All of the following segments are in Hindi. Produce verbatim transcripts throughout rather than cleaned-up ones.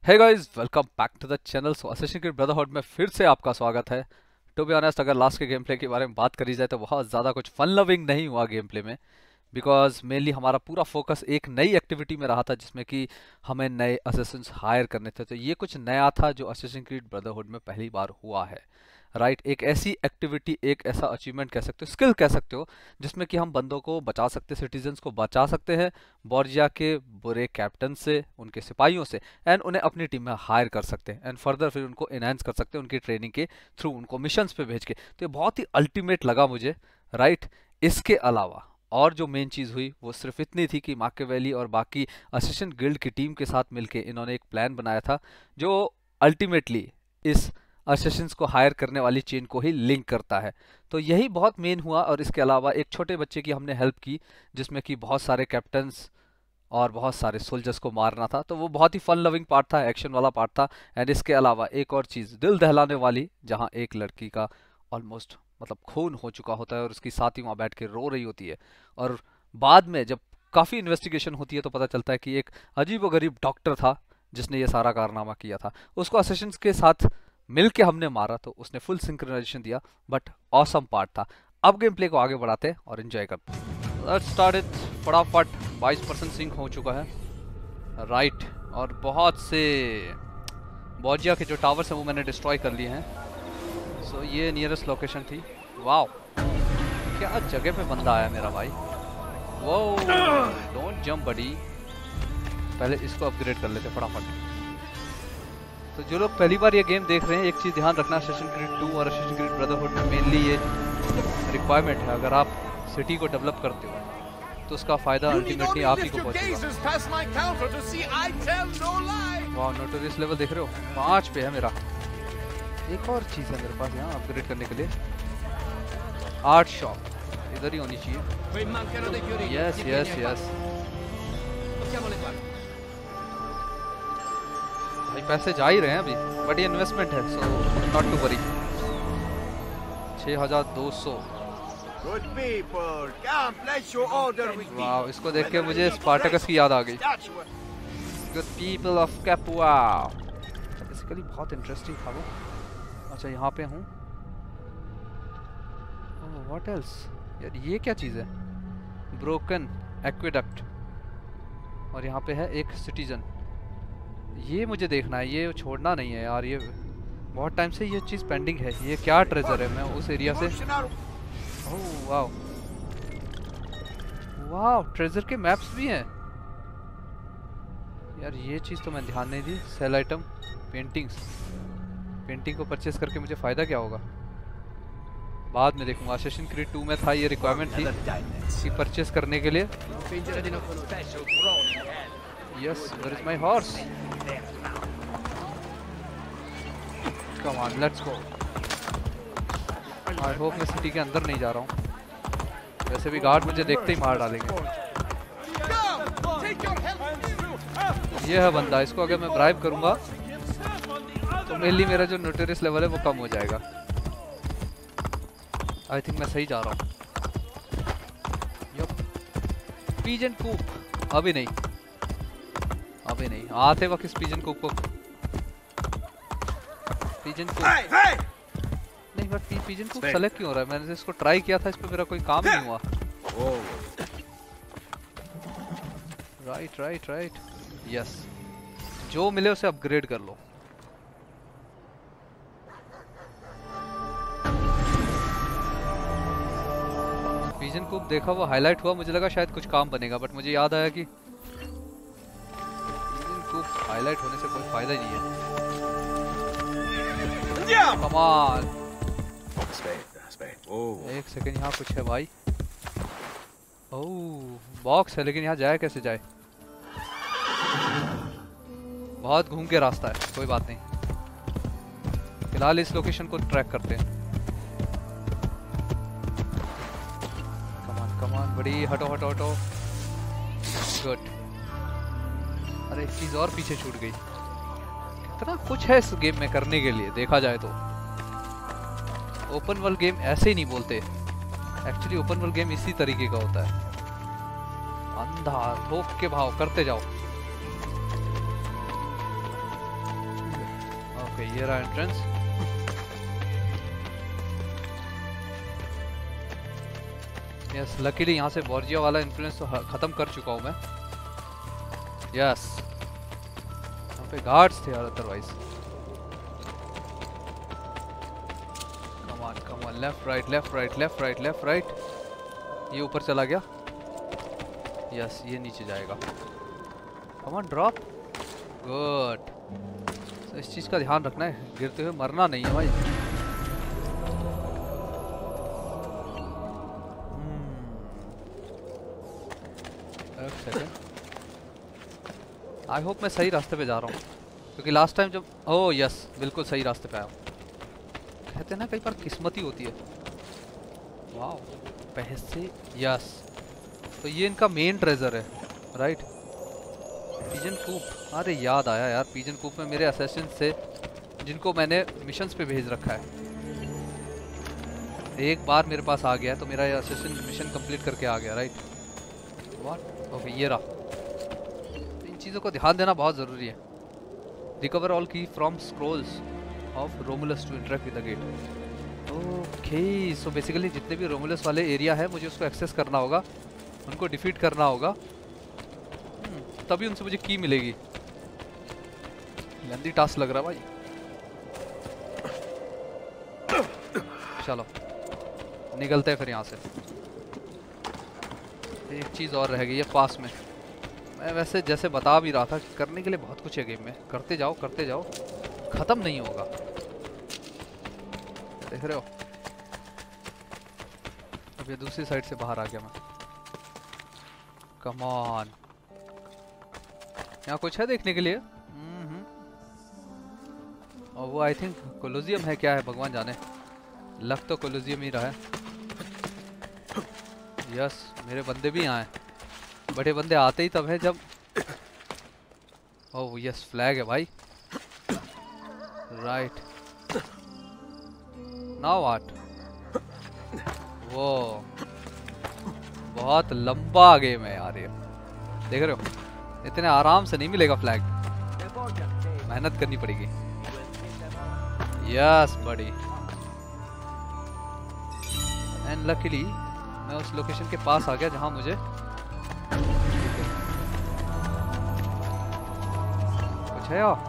Hey guys, welcome back to the channel. So assassin creed brotherhood में फिर से आपका स्वागत है। टू बी ऑनेस्ट, अगर लास्ट के गेम प्ले के बारे में बात करी जाए तो बहुत ज़्यादा कुछ फन लविंग नहीं हुआ गेम प्ले में, बिकॉज मेनली हमारा पूरा फोकस एक नई एक्टिविटी में रहा था जिसमें कि हमें नए असैसिन्स हायर करने थे। तो ये कुछ नया था जो असैसिन क्रीड ब्रदरहुड में पहली बार हुआ है, राइट right? एक ऐसी एक्टिविटी, एक ऐसा अचीवमेंट कह सकते हो, स्किल कह सकते हो, जिसमें कि हम बंदों को बचा सकते, सिटीजन्स को बचा सकते हैं बोर्जिया के बुरे कैप्टन से, उनके सिपाहियों से, एंड उन्हें अपनी टीम में हायर कर सकते हैं, एंड फर्दर फिर उनको इनहेंस कर सकते हैं उनकी ट्रेनिंग के थ्रू, उनको मिशंस पे भेज के। तो ये बहुत ही अल्टीमेट लगा मुझे, राइट right? इसके अलावा और जो मेन चीज़ हुई वो सिर्फ इतनी थी कि माकियावेली और बाकी असैसिन गिल्ड की टीम के साथ मिलके इन्होंने एक प्लान बनाया था जो अल्टीमेटली इस असैसिन्स को हायर करने वाली चेन को ही लिंक करता है। तो यही बहुत मेन हुआ। और इसके अलावा एक छोटे बच्चे की हमने हेल्प की जिसमें कि बहुत सारे कैप्टन्स और बहुत सारे सोल्जर्स को मारना था, तो वो बहुत ही फन लविंग पार्ट था, एक्शन वाला पार्ट था। एंड इसके अलावा एक और चीज़ दिल दहलाने वाली, जहाँ एक लड़की का ऑलमोस्ट मतलब खून हो चुका होता है और उसकी साथी वहाँ बैठ के रो रही होती है, और बाद में जब काफ़ी इन्वेस्टिगेशन होती है तो पता चलता है कि एक अजीबोगरीब डॉक्टर था जिसने ये सारा कारनामा किया था। उसको असैसिन्स के साथ मिल के हमने मारा तो उसने फुल सिंक्रोनाइजेशन दिया, बट ऑसम पार्ट था। अब गेम प्ले को आगे बढ़ाते हैं और एंजॉय करते हैं। Let's start it. फटाफट बाईस परसेंट सिंक हो चुका है, राइट right. और बहुत से बोर्जिया के जो टावर्स हैं वो मैंने डिस्ट्रॉय कर लिए हैं। सो so, ये नियरेस्ट लोकेशन थी। वाओ, क्या जगह पे बंदा आया मेरा भाई। वो डोंट जंप बडी, पहले इसको अपग्रेड कर लेते फटाफट। तो जो लोग पहली बार ये गेम देख रहे हैं, एक चीज़ ध्यान रखना, असैसिन क्रीड टू और असैसिन क्रीड ब्रदरहुड में मेनली ये रिक्वायरमेंट है, अगर आप सिटी को डेवलप करते हो तो उसका फ़ायदा अल्टीमेटली आप ही को पहुंचेगा। वाह, नोटोरियस लेवल देख रहे हो, पाँच पे है मेरा। एक और चीज़ है मेरे पास यहाँ अपग्रेड करने के लिए, आर्ट शॉप इधर ही होनी चाहिए। यस यस यस भाई, पैसे जा ही रहे हैं अभी, बट ये इन्वेस्टमेंट है, सो नॉट टू वरी। छः हजार दो सौ। वाह, इसको देख के मुझे स्पार्टकस की याद आ गई। Good people of Capua. Basically बहुत इंटरेस्टिंग था वो। अच्छा, यहाँ पे हूँ। व्हाट एल्स यार, ये क्या चीज़ है? ब्रोकन एक्वेडक्ट, और यहाँ पे है एक सिटीजन। ये मुझे देखना है, ये छोड़ना नहीं है यार। ये बहुत टाइम से ये चीज़ पेंडिंग है। ये क्या ट्रेजर है? मैं उस एरिया से, ओह वाह वाह, ट्रेजर के मैप्स भी हैं यार। ये चीज़ तो मैं ध्यान नहीं दी। Sale item, paintings. पेंटिंग को परचेस करके मुझे फ़ायदा क्या होगा? बाद में देखूंगा। असैसिन क्रीड टू में था, ये रिक्वायरमेंट थी कि परचेस करने के लिए। Yes, where is my horse? Come on, let's go. I hope मैं सिटी के अंदर नहीं जा रहा हूँ, वैसे भी गार्ड मुझे देखते ही मार डालेंगे। ये है बंदा, इसको अगर मैं ब्राइब करूँगा तो मेनली मेरा जो नोटोरियस लेवल है वो कम हो जाएगा। आई थिंक मैं सही जा रहा हूँ। पीजन कूप अभी नहीं, अभी नहीं आते वक्त इस पिजन को पिजन को नहीं, बट पी, पिजन को सेलेक्ट क्यों हो रहा है? मैंने इसको ट्राई किया था, इस पे मेरा कोई काम नहीं हुआ। राइट राइट राइट, यस, जो मिले उसे अपग्रेड कर लो। पिजन को देखा, वो हाईलाइट हुआ, मुझे लगा शायद कुछ काम बनेगा, बट मुझे याद आया कि हाईलाइट होने से कोई फायदा ही नहीं है। Come on. एक सेकंड, यहाँ कुछ है भाई। ओह, बॉक्स है, लेकिन यहाँ जाए कैसे जाए? बहुत घूम के रास्ता है, कोई बात नहीं। फिलहाल इस लोकेशन को ट्रैक करते हैं। कमान कमान बड़ी, हटो हटो हटो। गुड। अरे एक चीज़ और पीछे छूट गई। कितना कुछ है इस गेम में करने के लिए, देखा जाए तो। ओपन वर्ल्ड गेम ऐसे ही नहीं बोलते, एक्चुअली ओपन वर्ल्ड गेम इसी तरीके का होता है। अंधा ठोक के भाव करते जाओ। ओके ये रहा एंट्रेंस। यस लकीली यहाँ से बोर्जिया वाला इन्फ्लुएंस तो खत्म कर चुका हूँ मैं। यस यहाँ पे गार्ड्स थे यार otherwise. Come on come on, left right left right left right left right. ये ऊपर चला गया। यस ये नीचे जाएगा। Come on drop. गुड। तो इस चीज का ध्यान रखना है, गिरते हुए मरना नहीं है भाई। आई होप मैं सही रास्ते पे जा रहा हूँ, क्योंकि लास्ट टाइम जब ओह यस बिल्कुल सही रास्ते पे आया हूँ। कहते हैं ना कई बार किस्मत ही होती है। वाह पैसे। यस तो ये इनका मेन ट्रेजर है राइट। Pigeon coop. अरे याद आया यार, पिजन कूप में मेरे असैसिन से जिनको मैंने मिशंस पे भेज रखा है, एक बार मेरे पास आ गया तो मेरा ये असैसिन मिशन कंप्लीट करके आ गया राइट। व्हाट ओके ये रहा। इन चीज़ों को ध्यान देना बहुत ज़रूरी है। Recover all key from scrolls of Romulus to interact with the gate. Okay so basically जितने भी रोमुलस वाले एरिया है मुझे उसको एक्सेस करना होगा, उनको डिफीट करना होगा, तभी उनसे मुझे की मिलेगी। लंदी टास्क लग रहा भाई। चलो निकलते हैं फिर यहाँ से। एक चीज़ और रह गई है पास में। मैं वैसे जैसे बता भी रहा था करने के लिए बहुत कुछ है गेम में, करते जाओ करते जाओ, ख़त्म नहीं होगा। देख रहे हो अब ये दूसरी साइड से बाहर आ गया मैं। कम ऑन यहाँ कुछ है देखने के लिए। हम्म और वो आई थिंक कोलोजियम है, क्या है भगवान जाने। लग तो कोलोजियम ही रहा है। यस मेरे बंदे भी यहाँ हैं। बड़े बंदे आते ही तब है जब। ओह यस फ्लैग है भाई राइट। Now what. वो बहुत लंबा गेम है यार ये, देख रहे हो इतने आराम से नहीं मिलेगा फ्लैग, मेहनत करनी पड़ेगी। यस बड़ी। एंड लकीली मैं उस लोकेशन के पास आ गया जहां मुझे कुछ है। यार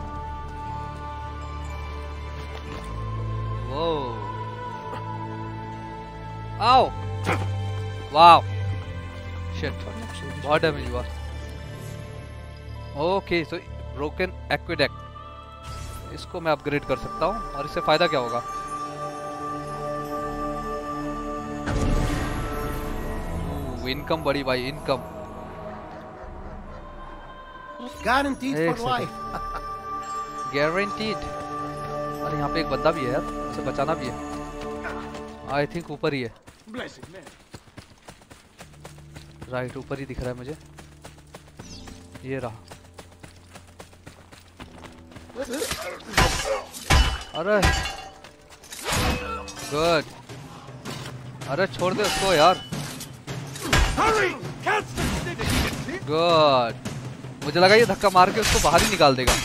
वो आओ वाओ शिट बहुत डैमेज हुआ। ओके सो ब्रोकन एक्वेडक्ट, इसको मैं अपग्रेड कर सकता हूँ और इससे फायदा क्या होगा। इनकम बड़ी भाई income. Guaranteed for life. Guaranteed. अरे यहाँ पे एक बंदा भी है यार, उसे बचाना भी है। आई थिंक ऊपर ही है राइट, ऊपर ही दिख रहा है मुझे। ये रहा। अरे गुड। अरे छोड़ दे उसको यार। गुड। मुझे लगा ये धक्का मार के उसको बाहर ही निकाल देगा।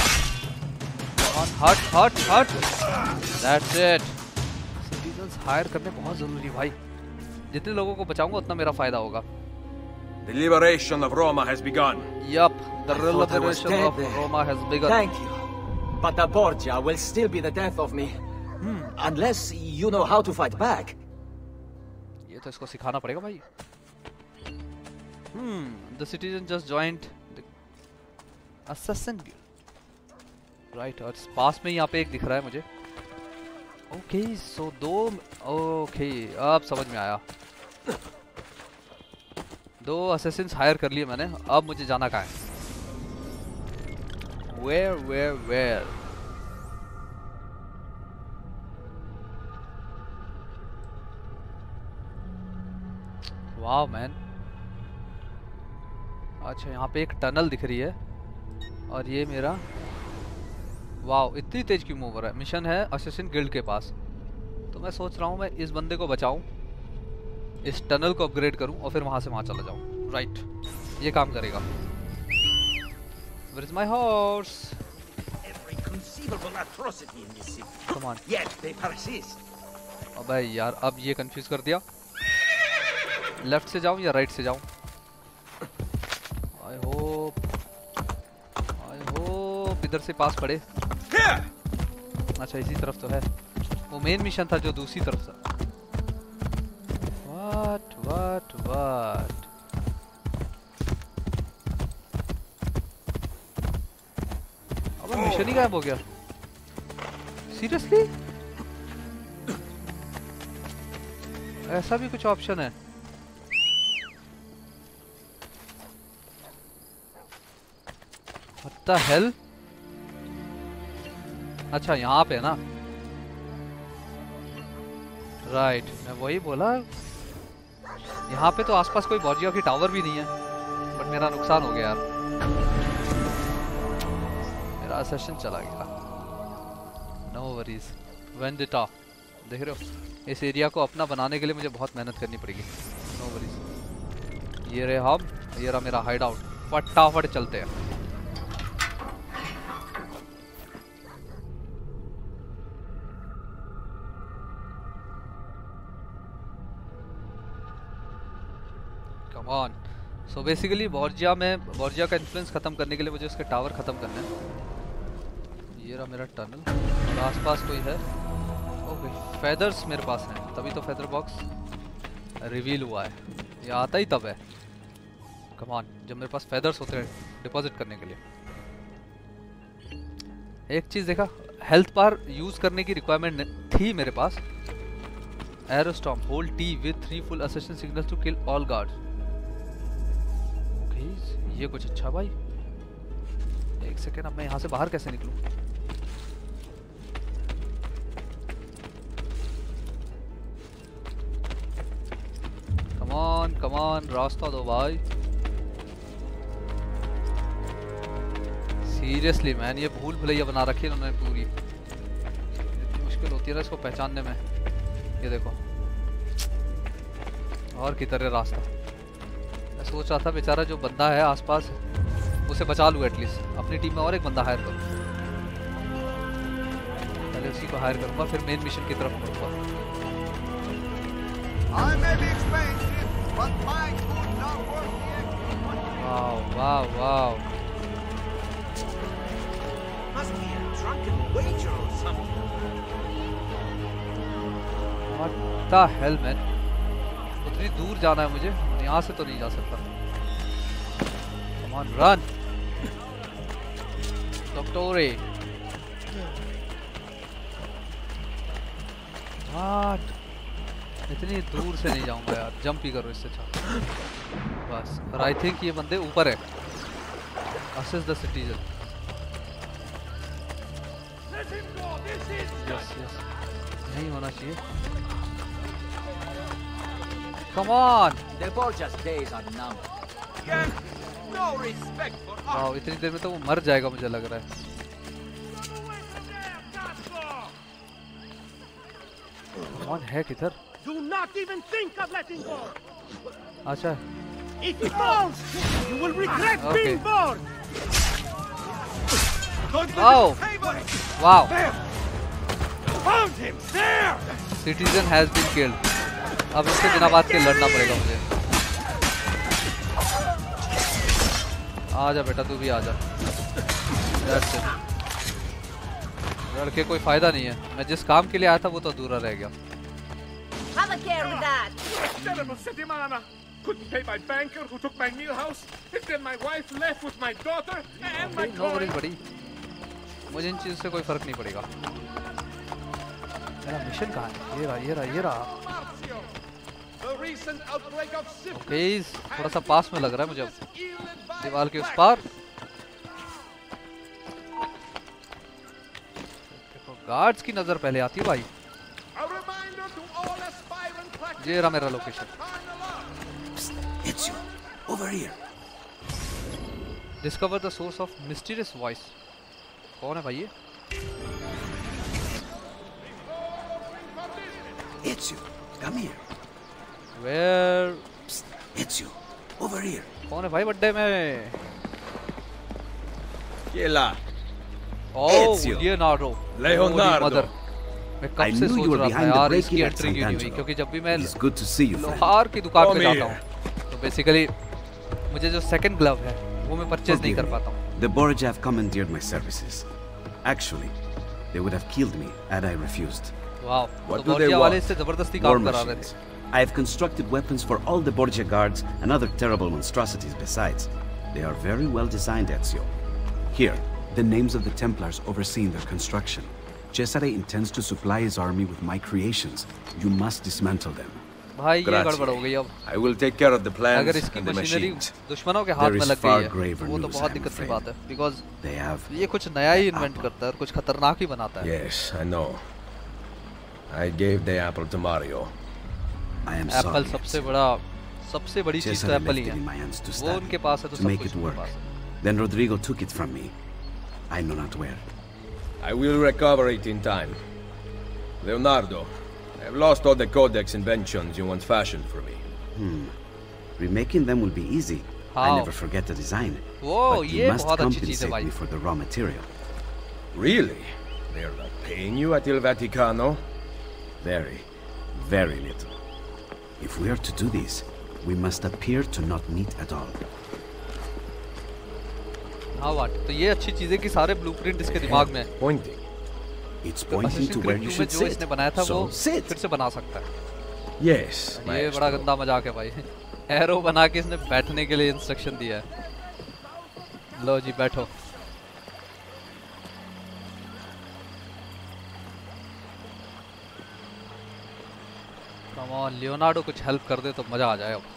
हट हट हट। That's it. सिटीजन्स हायर करने बहुत जरूरी भाई। जितने लोगों को बचाऊंगा उतना मेरा फायदा होगा। The liberation of Roma has begun. Yup, the liberation of Roma has begun. Thank you. But the Borgia will still be the death of me. Hmm. Unless you know how to fight back. ये तो इसको सिखाना पड़ेगा भाई। Hmm, the citizen just joined the assassin guild. Right, और पास में यहाँ पे एक दिख रहा है मुझे। Okay, so दो okay, अब समझ में आया। दो assassins हायर कर लिए मैंने, अब मुझे जाना कहाँ है? Where, where, where? Wow, man. अच्छा यहाँ पे एक टनल दिख रही है और ये मेरा वाव इतनी तेज क्यों मूव हो रहा है। मिशन है असैसिन गिल्ड के पास, तो मैं सोच रहा हूँ मैं इस बंदे को बचाऊं, इस टनल को अपग्रेड करूं और फिर वहां से वहां चला जाऊं। राइट, ये काम करेगा। Where is my horse? unbelievable atrocity in this city. Come on. Yet they persist. अबे यार अब ये कंफ्यूज कर दिया। लेफ्ट से जाऊं या राइट से जाऊं? आई होप आई होप इधर से पास पड़े। अच्छा इसी तरफ तो है, वो मेन मिशन था जो दूसरी तरफ था। व्हाट व्हाट व्हाट अब मिशन ही गायब हो गया। सीरियसली ऐसा भी कुछ ऑप्शन है? What the hell? अच्छा यहाँ पे ना, राइट right, मैं वही बोला। यहाँ पे तो आसपास कोई बॉर्जिया की टावर भी नहीं है, बट मेरा नुकसान हो गया यार, मेरा असेशन चला गया। नो वरीज, वेंडिटा देख रहे हो, इस एरिया को अपना बनाने के लिए मुझे बहुत मेहनत करनी पड़ेगी। नो वरीज, ये रहे हम, ये रहा मेरा हाइड आउट, फटाफट चलते हैं। Come on. सो बेसिकली बॉर्जिया में, बॉर्जिया का इन्फ्लुएंस खत्म करने के लिए मुझे उसके टावर खत्म करने हैं। ये रहा मेरा टनल, और आसपास कोई है। ओके फेदर्स मेरे पास हैं, तभी तो फेदर बॉक्स रिवील हुआ है। ये आता ही तब है, कम ऑन, जब मेरे पास फेदर्स होते हैं डिपॉजिट करने के लिए। एक चीज देखा, हेल्थ बार यूज करने की रिक्वायरमेंट थी मेरे पास। Arrowstorm, hold T with three full assassin signals to kill all guards. Okay ये कुछ अच्छा भाई। एक सेकेंड, अब मैं यहाँ से बाहर कैसे निकलूं? कम ऑन कम ऑन, रास्ता दो भाई। सीरियसली मैन, ये भूल भुलैया बना रखी है उन्होंने पूरी। इतनी मुश्किल होती है ना इसको पहचानने में। ये देखो, और की तरह रास्ता। मैं सोच रहा था बेचारा जो बंदा है आसपास उसे बचा लूँ एटलीस्ट। अपनी टीम में और एक बंदा हायर करूँ, पहले उसी को हायर करूँगा, फिर मेन मिशन की तरफ बढ़ूँगा। Wow wow wow, What the hell man? उतनी दूर जाना है मुझे, यहाँ से तो नहीं जा सकता। Come on, run! डॉक्टोरे। What? इतनी दूर से नहीं जाऊंगा यार, जंप ही करो इससे अच्छा। बस, और आई थिंक ये बंदे ऊपर है। Assess the citizen. Yes, yes. नहीं होना चाहिए। Come on! The Borgia's days are numbered. No respect for us. Wow, इतनी देर में तो वो मर जाएगा मुझे लग रहा है। कौन है किधर? Do not even think of letting go. अच्छा। If he falls, you will regret Okay. being born. Wow! Wow! Found him there. Citizen has been killed. अब इसके बिना बात के लड़ना पड़ेगा मुझे। आजा बेटा, तू भी आजा। That's it. लड़के कोई फायदा नहीं है, मैं जिस काम के लिए आया था वो तो अधूरा रह गया। Have a care with that. Terrible city man. Couldn't pay my banker who took my meal house. And then my wife left with my daughter and my no worries coin. बड़ी, मुझे इन चीज़ से कोई फर्क नहीं पड़ेगा। मेरा मिशन कहाँ है? ये रहा ये रहा ये रहा। The recent outbreak of syphilis. Okay, थोड़ा सा पास में लग रहा है मुझे अब, दीवार के उस पार। देखो गार्ड्स की नजर पहले आती है भाई। A reminder to all aspirant practitioners. ये रहा मेरा location. It's you. Over here. Discover the source of mysterious voice. कौन है भाई ये? It's you. Come here. Where? It's you. Over here. कौन है भाई बड्डे में? Chi è là? Oh Ezio. Leonardo, Leonardo. Mother. मैं I कब से knew you सोच were रहा था behind the यार इसकी break-in at एंट्री क्यों नहीं हुई, Sant'Angelo. क्योंकि जब भी मैं It's good to see you, friend. लोहार की दुकान पे Come जाता here. हूँ तो बेसिकली मुझे जो सेकंड ग्लव है वो मैं परचेज नहीं Forgive कर me. पाता हूँ। The Borgia have commandeered my services. Actually, they would have killed me had I refused. वाह, What तो do they बोर्जिया वाले want? इससे जबरदस्ती War काम करा रहे machines. थे। I have constructed weapons for all the Borgia guards and other terrible monstrosities besides. They are very well designed, Ezio. Here, the names of the Templars overseeing their construction. Cesare intends to supply his army with my creations. You must dismantle them. भाई ये Grazie. गड़बड़ हो गई अब। I will take care of the plans अगर इसकी and the मशीनरी machines. दुश्मनों के हाथ There में is लग far गई है graver वो तो news, बहुत I'm दिक्कत की afraid. बात है, बिकॉज They have ये कुछ नया ही इन्वेंट करता है और कुछ खतरनाक ही बनाता है। Yes, I know. I gave the apple to Mario. I am apple sorry. सबसे बड़ा सबसे बड़ी चीज तो Cesare एप्पल left ही it है। in my hands to वो stab उनके me, पास है तो to सब make कुछ it उनके work. पास है। Then Rodrigo took it from me. I know not where. I will recover it in time. Leonardo, I have lost all the codex inventions you once fashioned for me. Remaking them will be easy. I How? never forget the design. वो But you ये must बहुत अच्छी चीज है compensate भाई। me for the raw material. Really? They are not paying you at Il Vaticano? Very, very little. If we are to do this, we must appear to not meet at all. हाँ वाट, तो ये अच्छी चीज है कि सारे ब्लूप्रिंट इसके दिमाग में है। Pointing. It's तो pointing Assassin's to Creed where to you में should जो sit. इसने बनाया था So वो sit. फिर से बना सकता है। Yes, ये maestro. बड़ा गंदा मजाक है भाई। एरो बना के इसने बैठने के लिए इंस्ट्रक्शन दिया है। लो जी बैठो। कम ऑन लियोनार्डो, कुछ हेल्प कर दे तो मजा आ जाए अब।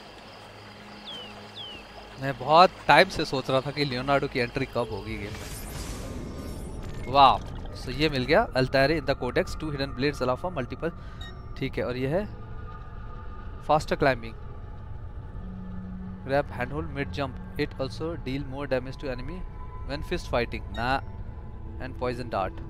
मैं बहुत टाइम से सोच रहा था कि लियोनार्डो की एंट्री कब होगी गेम में। वाह, सो ये मिल गया Altair in the codex, two hidden blades allow for multiple. ठीक है, और ये है faster climbing, grab handhold mid jump, it also deal more damage to enemy when fist fighting, nah, and poison dart,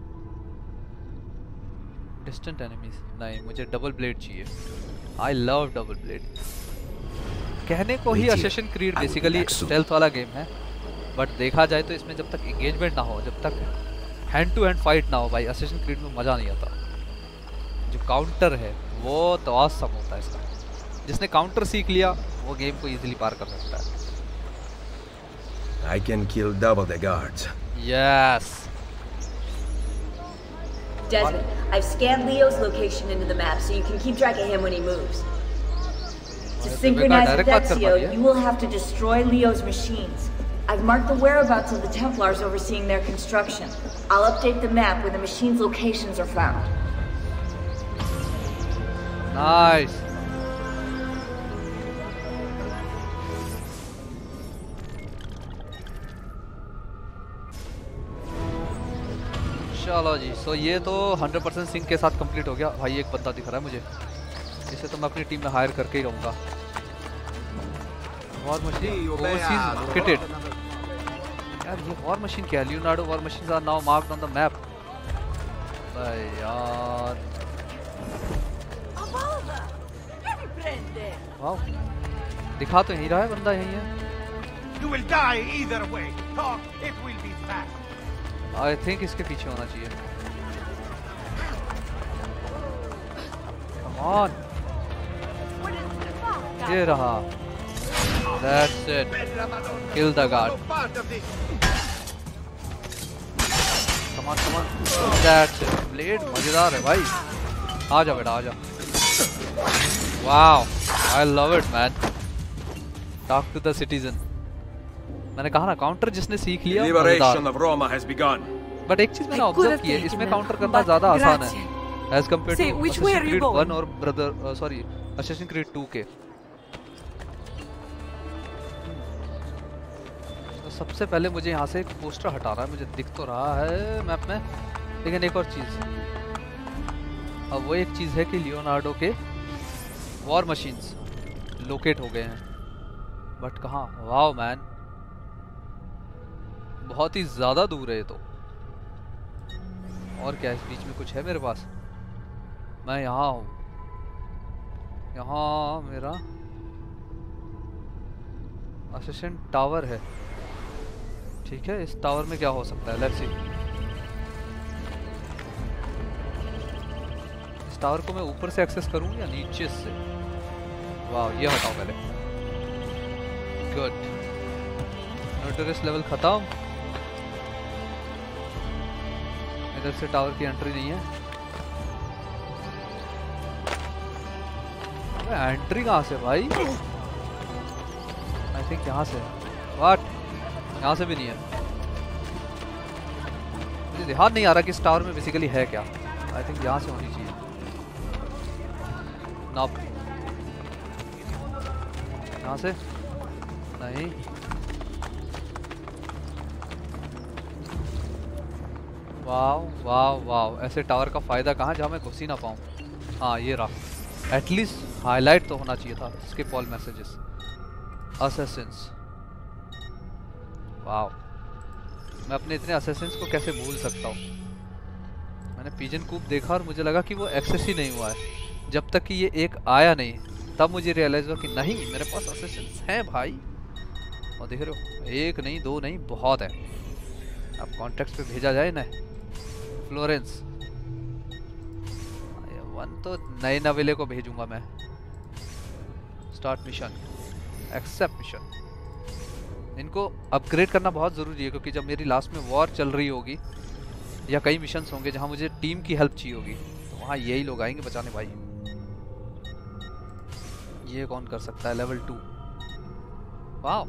distant enemies, नहीं मुझे डबल ब्लेड चाहिए। I love double blade. कहने को ही Assassin's Creed बेसिकली स्टेल्थ वाला गेम है, बट देखा जाए तो इसमें जब तक एंगेजमेंट ना हो, जब तक हैंड टू हैंड फाइट ना हो भाई, Assassin's Creed में मजा नहीं आता। जो काउंटर है वो तो awesome होता है इसका। जिसने काउंटर सीख लिया वो गेम को इजीली पार कर सकता है। I can kill double the guards. Yes. Desmond, I've scanned Leo's location into the map so you can keep track of him when he moves. To synchronize with Ezio, you will have to destroy Leo's machines. I've marked the whereabouts of the Templars overseeing their construction. I'll update the map when the machines' locations are found. Nice. चलो जी, सो ये तो हंड्रेड परसेंट सिंक के साथ कंप्लीट हो गया। भाई एक बंदा दिख रहा है मुझे, इसे तो मैं अपनी टीम में हायर करके ही रहूँगा। War machine overseas kitted. यार ये वॉर मशीन क्या है? Leonardo war machines are now marked on the map. भाई यार वाह, दिखा तो यहीं रहा है बंदा, यहीं है। You will die either way. Talk, it will be fast. I think इसके पीछे होना चाहिए। कम ऑन, ये रहा। That's it, kill the guard. Come on come on, that's it. Blade मजेदार है भाई। आ जा बेटा, आ जा। Wow, I love it man. Talk to the citizen. मैंने कहा ना, काउंटर जिसने सीख लिया Liberation of Roma has begun. But एक चीज मैंने ऑब्जर्व की है, इसमें काउंटर करना ज्यादा आसान है as compare to Assassin's Creed one और brother sorry Assassin's Creed two के। तो सबसे पहले मुझे यहाँ से एक पोस्टर हटाना है, मुझे दिख तो रहा है मैप में, लेकिन एक और चीज, अब वो एक चीज है कि लियोनार्डो के वॉर मशीन्स लोकेट हो गए हैं, बट कहाँ? वाओ मैन, बहुत ही ज्यादा दूर है ये तो। और क्या इस बीच में कुछ है मेरे पास? मैं यहाँ हूँ, यहाँ मेरा असिस्टेंट टावर है। ठीक है, इस टावर में क्या हो सकता है? Let's see. इस टावर को मैं ऊपर से एक्सेस करूं या नीचे से? वाह, ये हटाओ पहले। गुड, नोटरिस लेवल खत्म। इधर से टावर की एंट्री नहीं है। एंट्री कहाँ से भाई? आई थिंक यहाँ से। व्हाट? यहाँ से भी नहीं है। मुझे ध्यान नहीं आ रहा कि इस टावर में बेसिकली है क्या। आई थिंक यहाँ से होनी चाहिए। नॉप, यहाँ से नहीं। वाव वाव वाव, ऐसे टावर का फायदा कहाँ जहाँ मैं घुस ही ना पाऊँ। हाँ, ये रहा। एटलीस्ट हाईलाइट तो होना चाहिए था। Skip all messages, assassins. Wow, मैं अपने इतने असैसिन्स को कैसे भूल सकता हूँ। मैंने पिजन कूप देखा और मुझे लगा कि वो एक्सेस ही नहीं हुआ है जब तक कि ये एक आया नहीं। तब मुझे रियलाइज हुआ कि नहीं, मेरे पास असैसिन्स हैं भाई। और देख रहे हो, एक नहीं, दो नहीं, बहुत है। अब कॉन्टेक्स्ट पे भेजा जाए ना। फ्लोरेंस वन तो नए नवेले को भेजूंगा मैं। Start mission, accept mission. इनको अपग्रेड करना बहुत ज़रूरी है, क्योंकि जब मेरी लास्ट में वॉर चल रही होगी या कई मिशंस होंगे जहां मुझे टीम की हेल्प चाहिए होगी, तो वहां यही लोग आएंगे बचाने भाई। ये कौन कर सकता है? Level two. वाह,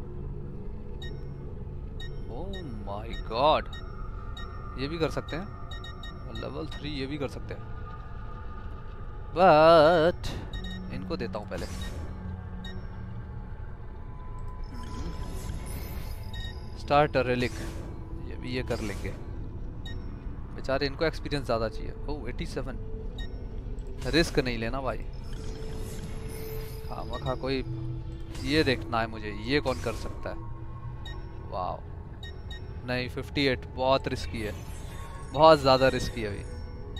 ओह माय गॉड, ये भी कर सकते हैं। लेवल थ्री ये भी कर सकते हैं, बट इनको देता हूं पहले। स्टार्ट रिलिक, ये भी ये कर लेंगे बेचारे, इनको एक्सपीरियंस ज़्यादा चाहिए। ओह सत्तासी, रिस्क नहीं लेना भाई। खामा खा कोई, ये देखना है मुझे, ये कौन कर सकता है। वाह, नहीं, अट्ठावन बहुत रिस्की है, बहुत ज़्यादा रिस्की है अभी।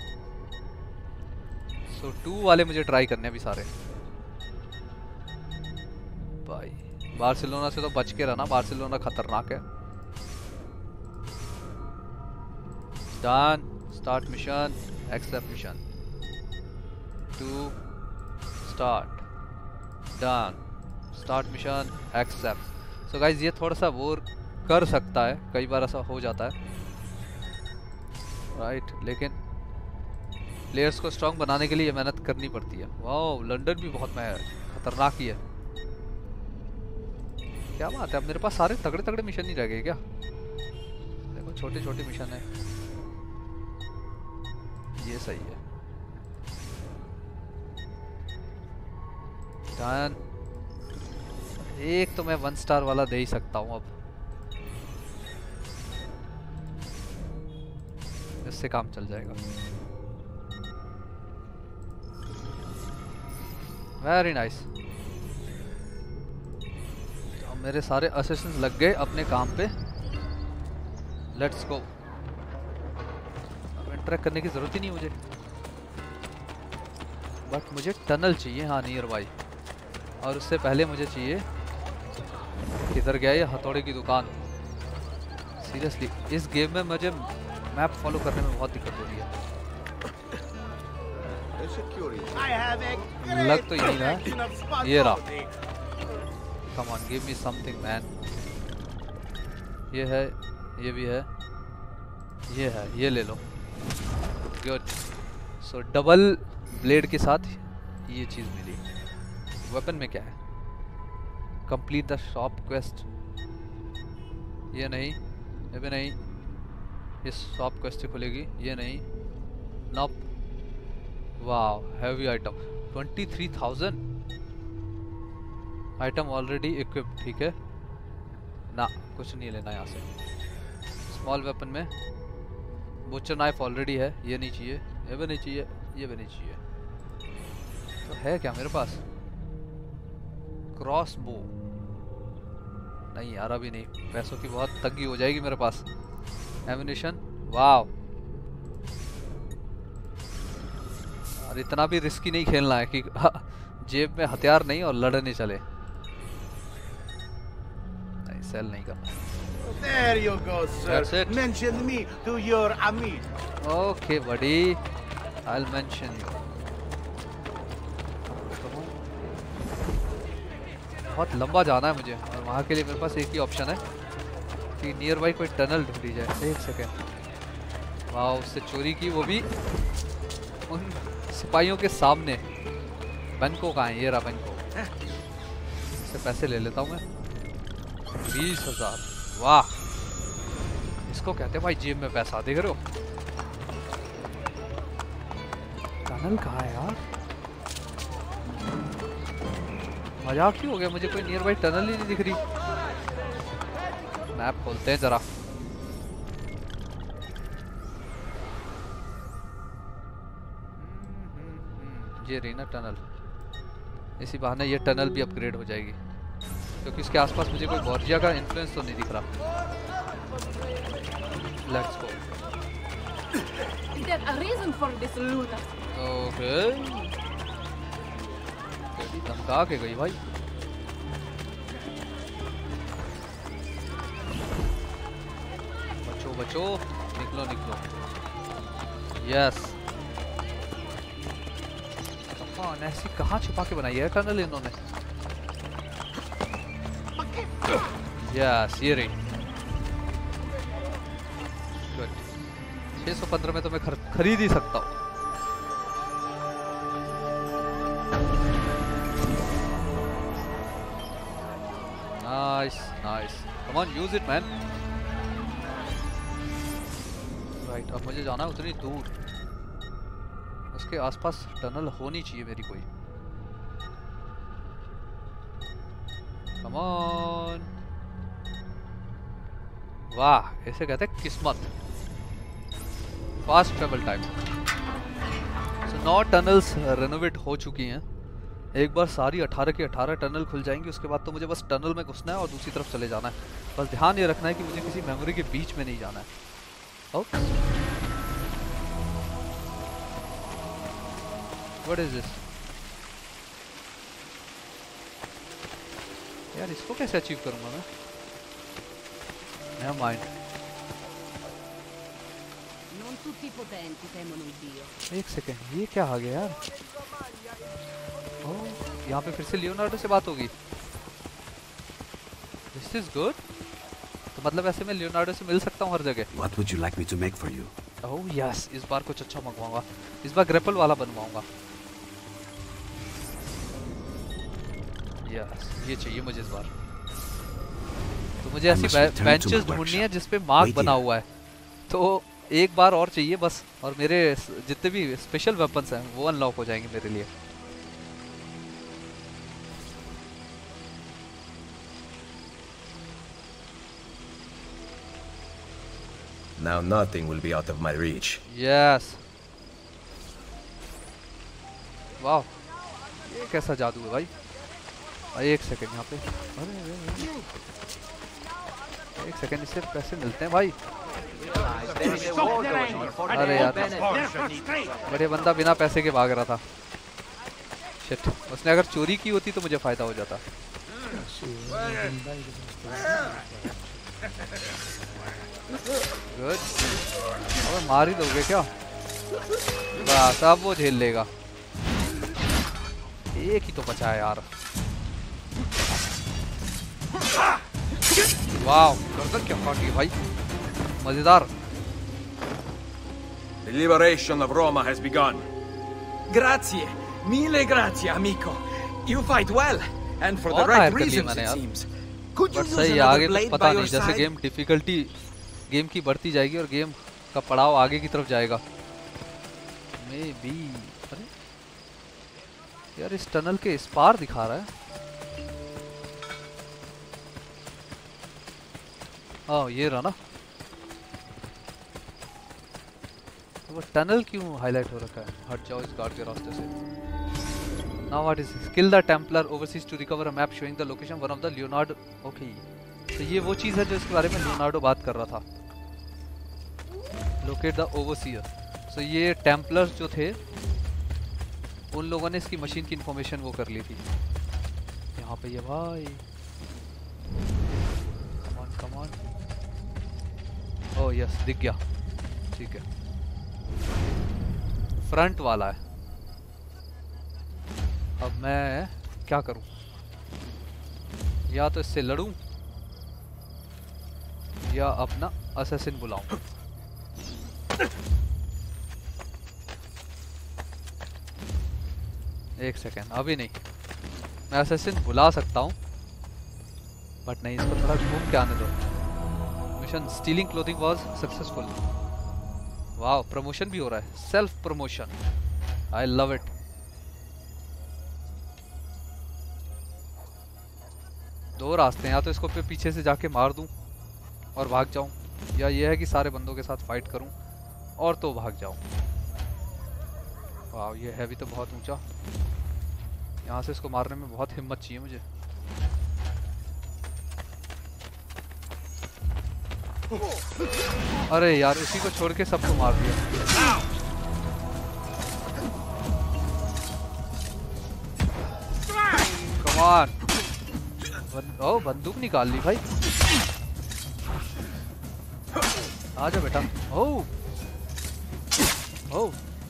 सो टू वाले मुझे ट्राई करने अभी सारे भाई। बार्सिलोना से तो बच के रहना, बार्सिलोना खतरनाक है। Done, start mission, accept mission, to start, done, start mission, accept. So guys, ये थोड़ा सा बोर कर सकता है, कई बार ऐसा हो जाता है राइट right? लेकिन प्लेयर्स को स्ट्रॉन्ग बनाने के लिए मेहनत करनी पड़ती है। वाह, लंदन भी बहुत मैं खतरनाक ही है। क्या बात है, अब मेरे पास सारे तगड़े तगड़े मिशन नहीं रह गए क्या? देखो, छोटे छोटे मिशन है, ये सही है। डन, एक तो मैं वन स्टार वाला दे ही सकता हूँ अब, इससे काम चल जाएगा। Very nice. अब मेरे सारे असिस्टेंट्स लग गए अपने काम पे। Let's go. अब इंटरेक्ट करने की जरूरत ही नहीं मुझे, बट मुझे टनल चाहिए। हाँ, नियर बाई। और उससे पहले मुझे चाहिए, किधर गया ये हथौड़े की दुकान। सीरियसली इस गेम में मुझे मैप फॉलो करने में बहुत दिक्कत हो रही है। लग तो यही ना, ये रहा। Come on, give me something man. ये है, ये भी है, ये है, ये ले लो। गुड। सो डबल ब्लेड के साथ ये चीज़ मिली। वेपन में क्या है? Complete the shop quest. ये नहीं, ये भी नहीं। ये शॉप क्वेस्ट खुलेगी, ये नहीं। Nope. Wow, heavy item, twenty three thousand. Item already equipped, ठीक है ना, कुछ नहीं लेना यहाँ से। स्मॉल वेपन में बुचर नाइफ ऑलरेडी है, ये नहीं चाहिए, ये भी नहीं चाहिए, ये भी नहीं चाहिए। तो है क्या मेरे पास? क्रॉस बो नहीं यार, अभी नहीं, पैसों की बहुत तंगी हो जाएगी मेरे पास। एम्युनिशन, वाव। और इतना भी रिस्की नहीं खेलना है कि जेब में हथियार नहीं और लड़ने चले। नहीं, सेल नहीं करना। There you go, sir. Mention me to your amigo. Okay, buddy. I'll mention you. बहुत लंबा जाना है मुझे और वहाँ के लिए मेरे पास एक ही ऑप्शन है कि नियर बाई कोई टनल ढूंढी जाए। एक सेकेंड। वाह, उससे चोरी की, वो भी उन सिपाहियों के सामने। बैंको कहाँ है? ये रहा बैंको। इससे पैसे ले लेता हूँ मैं, बीस हजार। वाह, इसको कहते हैं भाई जेब में पैसा। देख रहे हो? टनल कहाँ है यार? मजाक क्यों हो गया? मुझे कोई नियर बाई टनल ही नहीं दिख रही। मैप खोलते हैं जरा। ये रही ना टनल। इसी बहाने ये टनल भी अपग्रेड हो जाएगी, क्योंकि इसके आसपास मुझे कोई बॉर्जिया का इन्फ्लुएंस तो नहीं दिख रहा। Let's go. ओके, धमका के गई भाई। बचो बचो, निकलो निकलो। यस। कौन ऐसी कहाँ छुपा के बनाई है टनल इन्होंने? यस, ये रही। गुड। छह सौ पंद्रह में तो मैं खर, खरीद ही सकता हूँ। Nice nice, come on, use it man. Right, अब मुझे जाना है उतनी दूर। उसके आसपास टनल होनी चाहिए मेरी कोई। Come on. वाह, ऐसे कहते हैं किस्मत। Fast travel time. सो नौ टनल्स रेनोवेट हो चुकी हैं। एक बार सारी अठारह की अठारह टनल खुल जाएंगी, उसके बाद तो मुझे बस टनल में घुसना है और दूसरी तरफ चले जाना है। बस ध्यान ये रखना है कि मुझे किसी मेमोरी के बीच में नहीं जाना है। Okay, what is this? यार, इसको कैसे अचीव करूंगा मैं? Never mind. एक सेकेंड, ये क्या आ गया यार? ओह, यहाँ पे फिर से लियोनार्डो से बात होगी। This is good. तो मतलब ऐसे मैं लियोनार्डो से मिल सकता हूँ हर जगह। What would you like me to make for you? Oh yes, इस बार कुछ अच्छा मंगवाऊंगा। इस बार ग्रेपल वाला बनवाऊंगा। यस, ये चाहिए मुझे इस बार। तो मुझे ऐसी बेंचेस ढूंढनी है जिसपे मार्क बना हुआ है। तो एक बार और चाहिए बस, और मेरे जितने भी स्पेशल वेपन्स हैं वो अनलॉक हो जाएंगे मेरे लिए। Now nothing will be out of my reach. Yes. वाह, ये कैसा जादू है भाई? एक सेकंड यहाँ पे। अरे अरे एक सेकंड, इससे पैसे मिलते हैं भाई। अरे यार, बड़े बंदा बिना पैसे के भाग रहा था। शिट, उसने अगर चोरी की होती तो मुझे फायदा हो जाता। गुड। अब मार ही दोगे क्या? बस अब वो झेल लेगा। एक ही तो बचा है यार। वाह, गर्दन क्या काटी भाई, मजेदार। The liberation of Roma has begun. Grazie, mille grazie, amico. You fight well, and for the right reasons, it seems. Could you use another blade by your side? जैसे गेम डिफिकल्टी गेम की बढ़ती जाएगी और गेम का पड़ाव आगे की तरफ जाएगा। Maybe. अरे यार, इस टनल के इस पार दिखा रहा है। हाँ, ये रहा ना। तो वो टनल क्यों हाईलाइट हो रखा है? हट जाओ इस गार्ड के रास्ते से। Now what is this? Kill the Templar overseas to recover a map showing the location one of the Leonardo. Okay. तो ये वो चीज़ है जो इसके बारे में लियोनार्डो बात कर रहा था। Locate the overseer. So ये टेम्पलर्स जो थे, उन लोगों ने इसकी मशीन की इंफॉर्मेशन वो कर ली थी। यहाँ पे ये भाई। Come on, come on. Oh yes, दिख गया। ठीक है। फ्रंट वाला है। अब मैं क्या करूं? या तो इससे लड़ूं या अपना असैसिन बुलाऊं। एक सेकेंड, अभी नहीं। मैं असैसिन बुला सकता हूं बट नहीं, इसको थोड़ा घूम के आने दो। Mission stealing clothing was successful. Wow, promotion भी हो रहा है, self promotion. I love it. दो रास्ते हैं, या तो इसको पे पीछे से जाके मार दूं और भाग जाऊं, या ये है कि सारे बंदों के साथ फाइट करूं और तो भाग जाऊं। वाह, ये है भी तो बहुत ऊंचा। यहाँ से इसको मारने में बहुत हिम्मत चाहिए मुझे। अरे यार, उसी को छोड़ के सबको मार दिया। Come on. ओ, बंदूक निकाल ली भाई। आजा बेटा। ओ ओ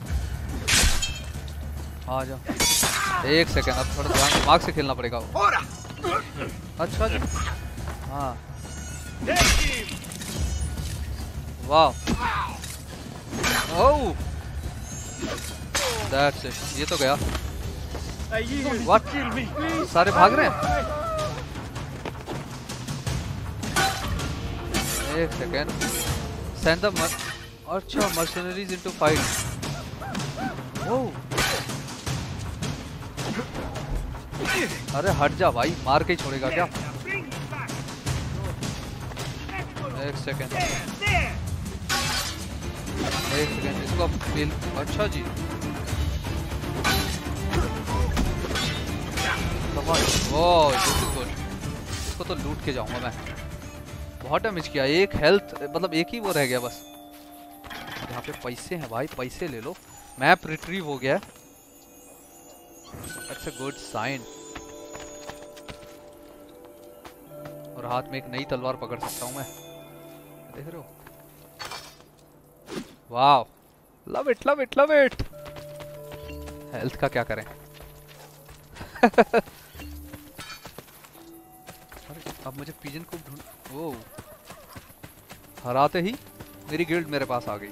आजा। एक सेकेंड, अब थोड़ा ध्यान दिमाग से खेलना पड़ेगा। अच्छा जी, हाँ। वाह, ओह, दैट्स इट। ये तो गया। व्हाट? सारे भाग रहे हैं। एक सेकेंड, सेंड द मर अच्छा मर्सनरीज इनटू फाइट। ओह, अरे हट जा भाई, मार के ही छोड़ेगा क्या? एक सेकेंड, एक सेकेंड, इसको अब फेल। अच्छा जी, ओह दिस इज गुड। इसको तो लूट के जाऊंगा मैं। बहुत डैमेज किया। एक हेल्थ, मतलब एक ही वो रह गया बस। यहाँ पे पैसे हैं भाई, पैसे ले लो। मैप रिट्रीव हो गया। That's a good sign. और हाथ में एक नई तलवार पकड़ सकता हूँ मैं, देख रहे हो? Wow, love it love it love it. Health का क्या करें? अरे अब मुझे पिजन को ढूंढ। वो हराते ही मेरी गिल्ड मेरे पास आ गई।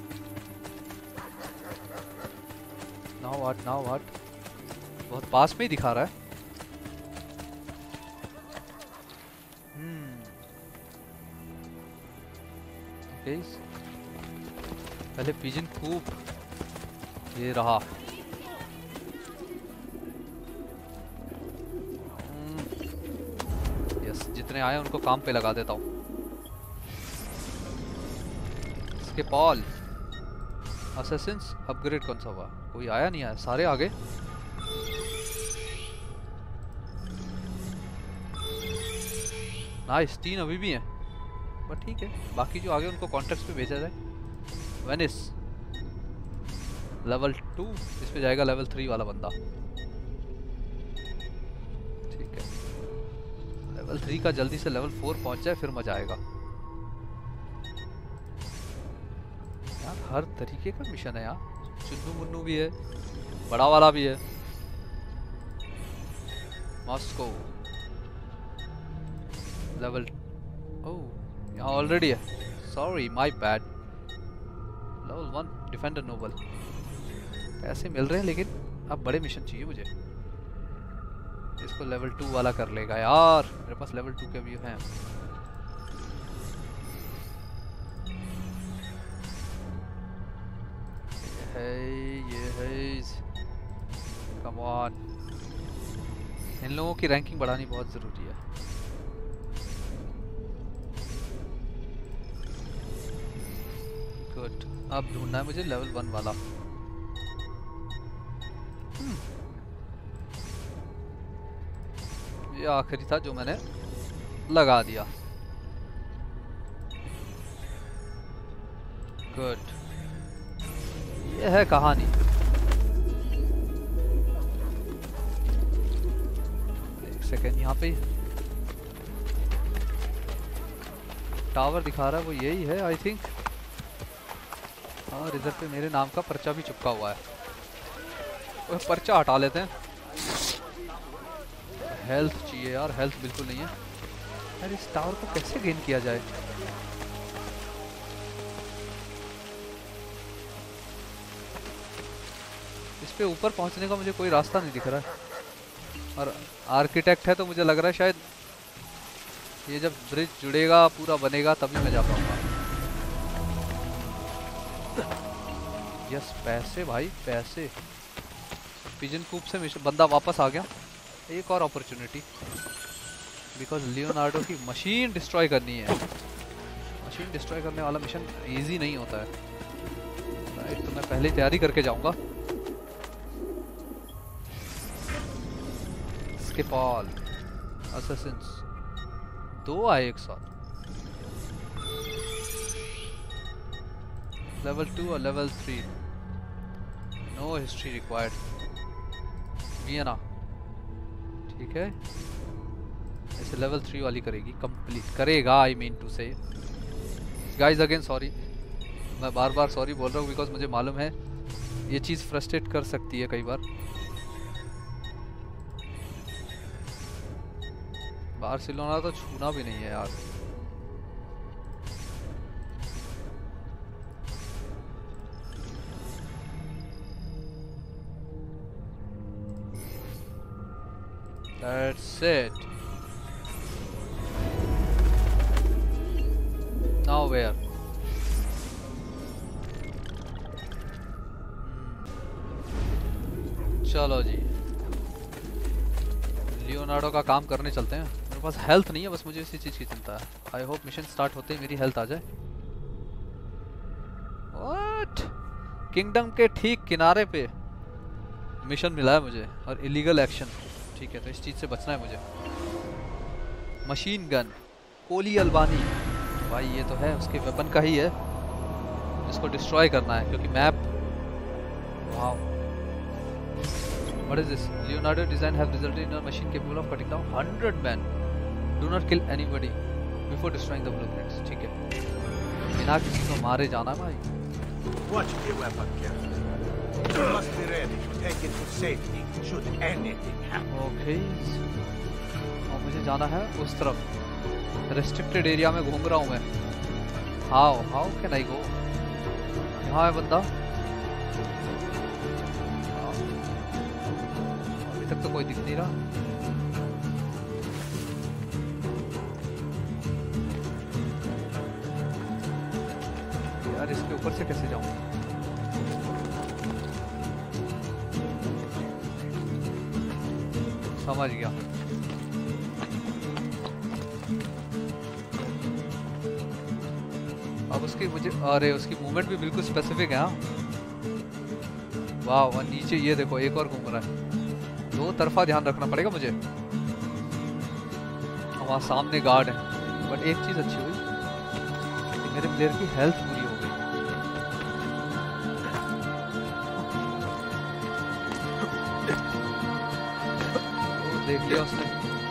Now what, now what? बहुत पास में ही दिखा रहा है। हम्म ओके, पहले पिजन कूप। ये रहा। यस, जितने आए उनको काम पे लगा देता हूँ। इसके पॉल असैसिन्स अपग्रेड कौन सा हुआ? कोई आया नहीं आया, सारे आ गए। नाइस, तीन अभी भी हैं, बट ठीक है। बाकी जो आगे उनको कॉन्टेक्स्ट पे भेजा जाए। वेनिस लेवल टू, इस पे जाएगा लेवल थ्री वाला बंदा। ठीक है, लेवल थ्री का जल्दी से लेवल फोर पहुंच जाए, फिर मजा आएगा। यार हर तरीके का मिशन है यार। चुन्नू मुन्नू भी है, बड़ा वाला भी है। मॉस्को लेवल, ओह यहाँ ऑलरेडी है। Sorry, my bad. Level one defender noble. पैसे मिल रहे हैं लेकिन अब बड़े मिशन चाहिए मुझे। इसको लेवल टू वाला कर लेगा यार, मेरे पास लेवल टू के भी हैं। ये है, ये है। कम ऑन, इन लोगों की रैंकिंग बढ़ानी बहुत जरूरी है। गुड, अब ढूंढना है मुझे लेवल वन वाला। ये आखिरी था जो मैंने लगा दिया। गुड, ये है कहानी। एक सेकेंड, यहाँ पे टावर दिखा रहा है, वो यही है आई थिंक। और इधर पे मेरे नाम का पर्चा भी चिपका हुआ है, तो पर्चा हटा लेते हैं। हेल्थ चाहिए यार, हेल्थ बिल्कुल नहीं है यार। इस टावर को कैसे गेन किया जाए? इस पे ऊपर पहुंचने का मुझे कोई रास्ता नहीं दिख रहा है, और आर्किटेक्ट है तो मुझे लग रहा है शायद ये जब ब्रिज जुड़ेगा पूरा बनेगा तभी मैं जा पाऊंगा। यस पैसे भाई पैसे। पिजन कूप से बंदा वापस आ गया। एक और अपॉर्चुनिटी, बिकॉज लियोनार्डो की मशीन डिस्ट्रॉय करनी है। मशीन डिस्ट्रॉय करने वाला मिशन इजी नहीं होता है। राइट, तो मैं पहले तैयारी करके जाऊंगा। स्किप ऑल असैसिन्स, दो आए एक साथ, लेवल टू और level three. No history required. Vienna, ठीक है, ऐसे लेवल थ्री वाली करेगी, कंप्लीट करेगा। I mean to say guys again sorry, मैं बार बार सॉरी बोल रहा हूँ बिकॉज मुझे मालूम है ये चीज़ फ्रस्ट्रेट कर सकती है कई बार। बार्सिलोना तो छूना भी नहीं है यार। That's it. Now where? चलो जी, लियोनार्डो का काम करने चलते हैं। मेरे पास हेल्थ नहीं है, बस मुझे इसी चीज़ की चिंता है। आई होप मिशन स्टार्ट होते ही मेरी हेल्थ आ जाए। What? किंगडम के ठीक किनारे पे मिशन मिला है मुझे, और इलीगल एक्शन। ठीक है, तो इस चीज़ से बचना है मुझे। मशीन गन, कोली अल्बानी, भाई ये तो है उसके वेपन का ही है, इसको डिस्ट्रॉय करना है क्योंकि map. Wow, what is this? Leonardo design have resulted in a machine capable of cutting down hundred man. Do not kill anybody before destroying the blueprints. ठीक है, बिना किसी को मारे जाना भाई। Watch the weapon carefully. You must be ready to take it to safety should anything happen. Okay. और मुझे जाना है उस तरफ। रेस्ट्रिक्टेड एरिया में घूम रहा हूँ मैं। How how can I go? यहाँ है बंदा। अभी तक तो कोई दिख नहीं रहा। यार इसके ऊपर से कैसे जाऊँ? समझ गया। अब उसकी मुझे, अरे उसकी मूवमेंट भी बिल्कुल स्पेसिफिक है। हाँ वाह, और नीचे ये देखो एक और घूम रहा है। दो तरफा ध्यान रखना पड़ेगा मुझे। वहाँ सामने गार्ड है, बट एक चीज अच्छी हुई कि मेरे प्लेयर की हेल्थ पूरी हो गई। देख लिया उसने।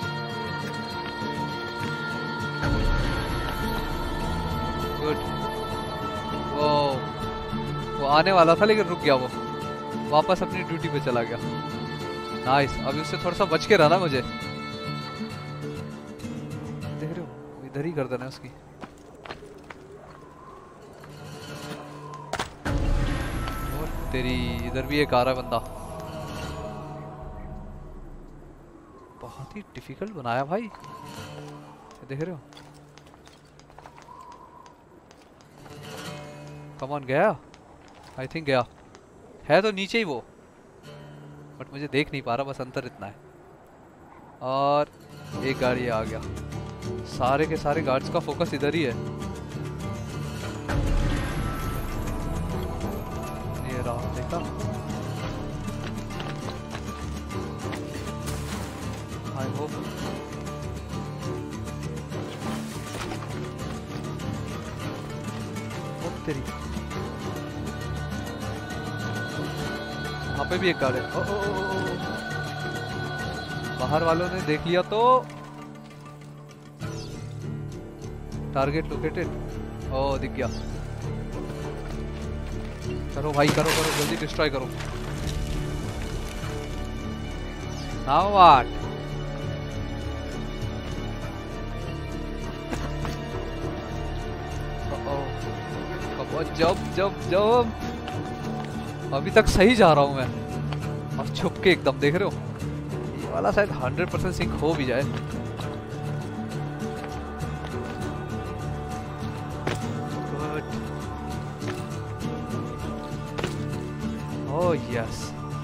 गुड। वो वो आने वाला था लेकिन रुक गया, वो वापस अपनी ड्यूटी पे चला गया। नाइस। अभी उससे थोड़ा सा बच के रहना मुझे। देख रहे हो, इधर ही गर्दन है उसकी। और तेरी इधर भी एक आ रहा है बंदा। बहुत ही डिफिकल्ट बनाया भाई, देख रहे हो। कम ऑन, गया? आई थिंक गया है, तो नीचे ही वो, बट मुझे देख नहीं पा रहा, बस अंतर इतना है। और एक गाड़ी आ गया। सारे के सारे गार्ड्स का फोकस इधर ही है। ये रहा, देखा? आई होप तेरी वहाँ पे भी एक गार्ड है। ओ, ओ, ओ, ओ, बाहर वालों ने देख लिया तो। Target located. ओ दिख गया। करो भाई करो करो जल्दी डिस्ट्रॉय करो। Now what? जब जब जब अभी तक सही जा रहा हूं मैं और छुप के एकदम देख रहे हो ये वाला शायद हंड्रेड परसेंट सिंक हो भी जाए। ओह यस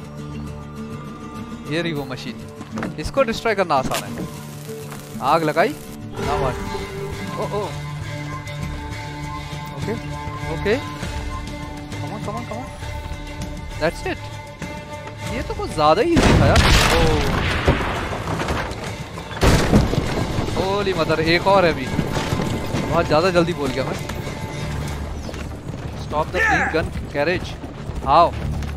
ये रही वो मशीन, इसको डिस्ट्रॉय करना आसान है। आग लगाई ना one. Oh oh okay okay come on come on come on that's it. ये तो कुछ ज्यादा ही इजी था यार। ओ होली मदर एक और है अभी, बहुत ज्यादा जल्दी बोल गया मैं। Stop the fleeing gun carriage. How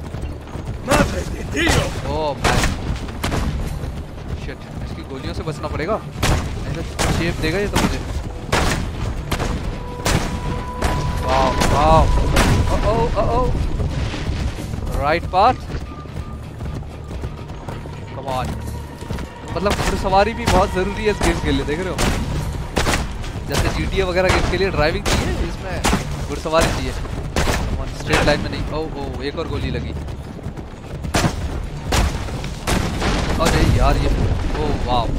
oh man shit, इसकी गोलियों से बचना पड़ेगा, ऐसे शेप देगा ये तो मुझे। Wow wow oh oh oh right path come on. मतलब घुड़सवारी भी बहुत जरूरी है इस गेम के लिए, देख रहे हो जैसे जीटीए वगैरह गेम के लिए ड्राइविंग चाहिए, इसमें घुड़सवारी चाहिए। स्ट्रेट लाइन में नहीं। ओह ओह एक और गोली लगी। अरे यार ये ओह वाव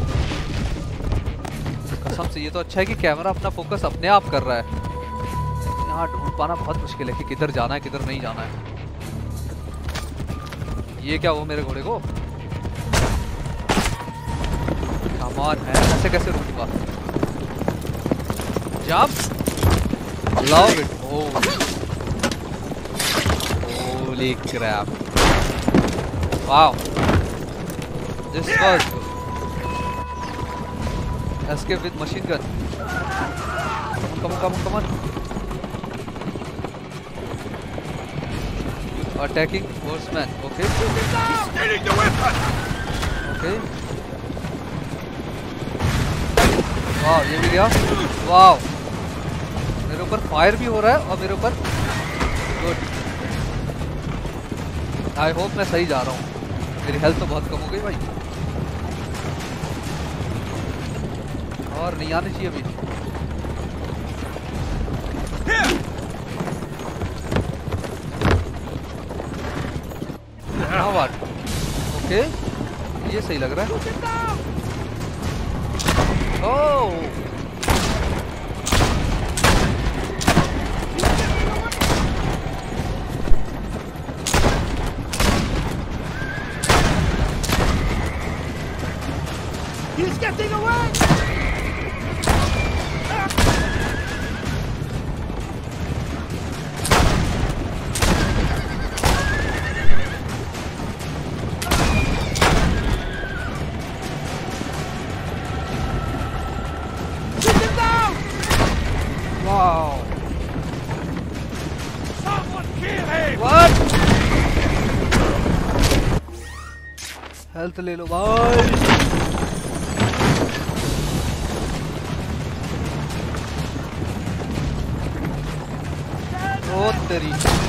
कसम से ये तो अच्छा है कि कैमरा अपना फोकस अपने आप कर रहा है। यहाँ ढूंढ पाना बहुत मुश्किल है कि किधर जाना है किधर नहीं जाना है। ये क्या वो मेरे घोड़े को कमान है, ऐसे कैसे रुकूंगा। Jump love it. Oh holy crap wow this was escape with machine gun. Come on come on come on attacking horseman. Okay. Stealing the weapon. Okay. वाह ये भी गया। वाह मेरे ऊपर फायर भी हो रहा है और मेरे ऊपर गुड। आई होप मैं सही जा रहा हूँ। मेरी हेल्थ तो बहुत कम हो गई भाई, और नहीं आनी चाहिए अभी। ओके ये सही लग रहा है। ओह He's getting away. हेल्थ ले लो भाई। ओ तेरी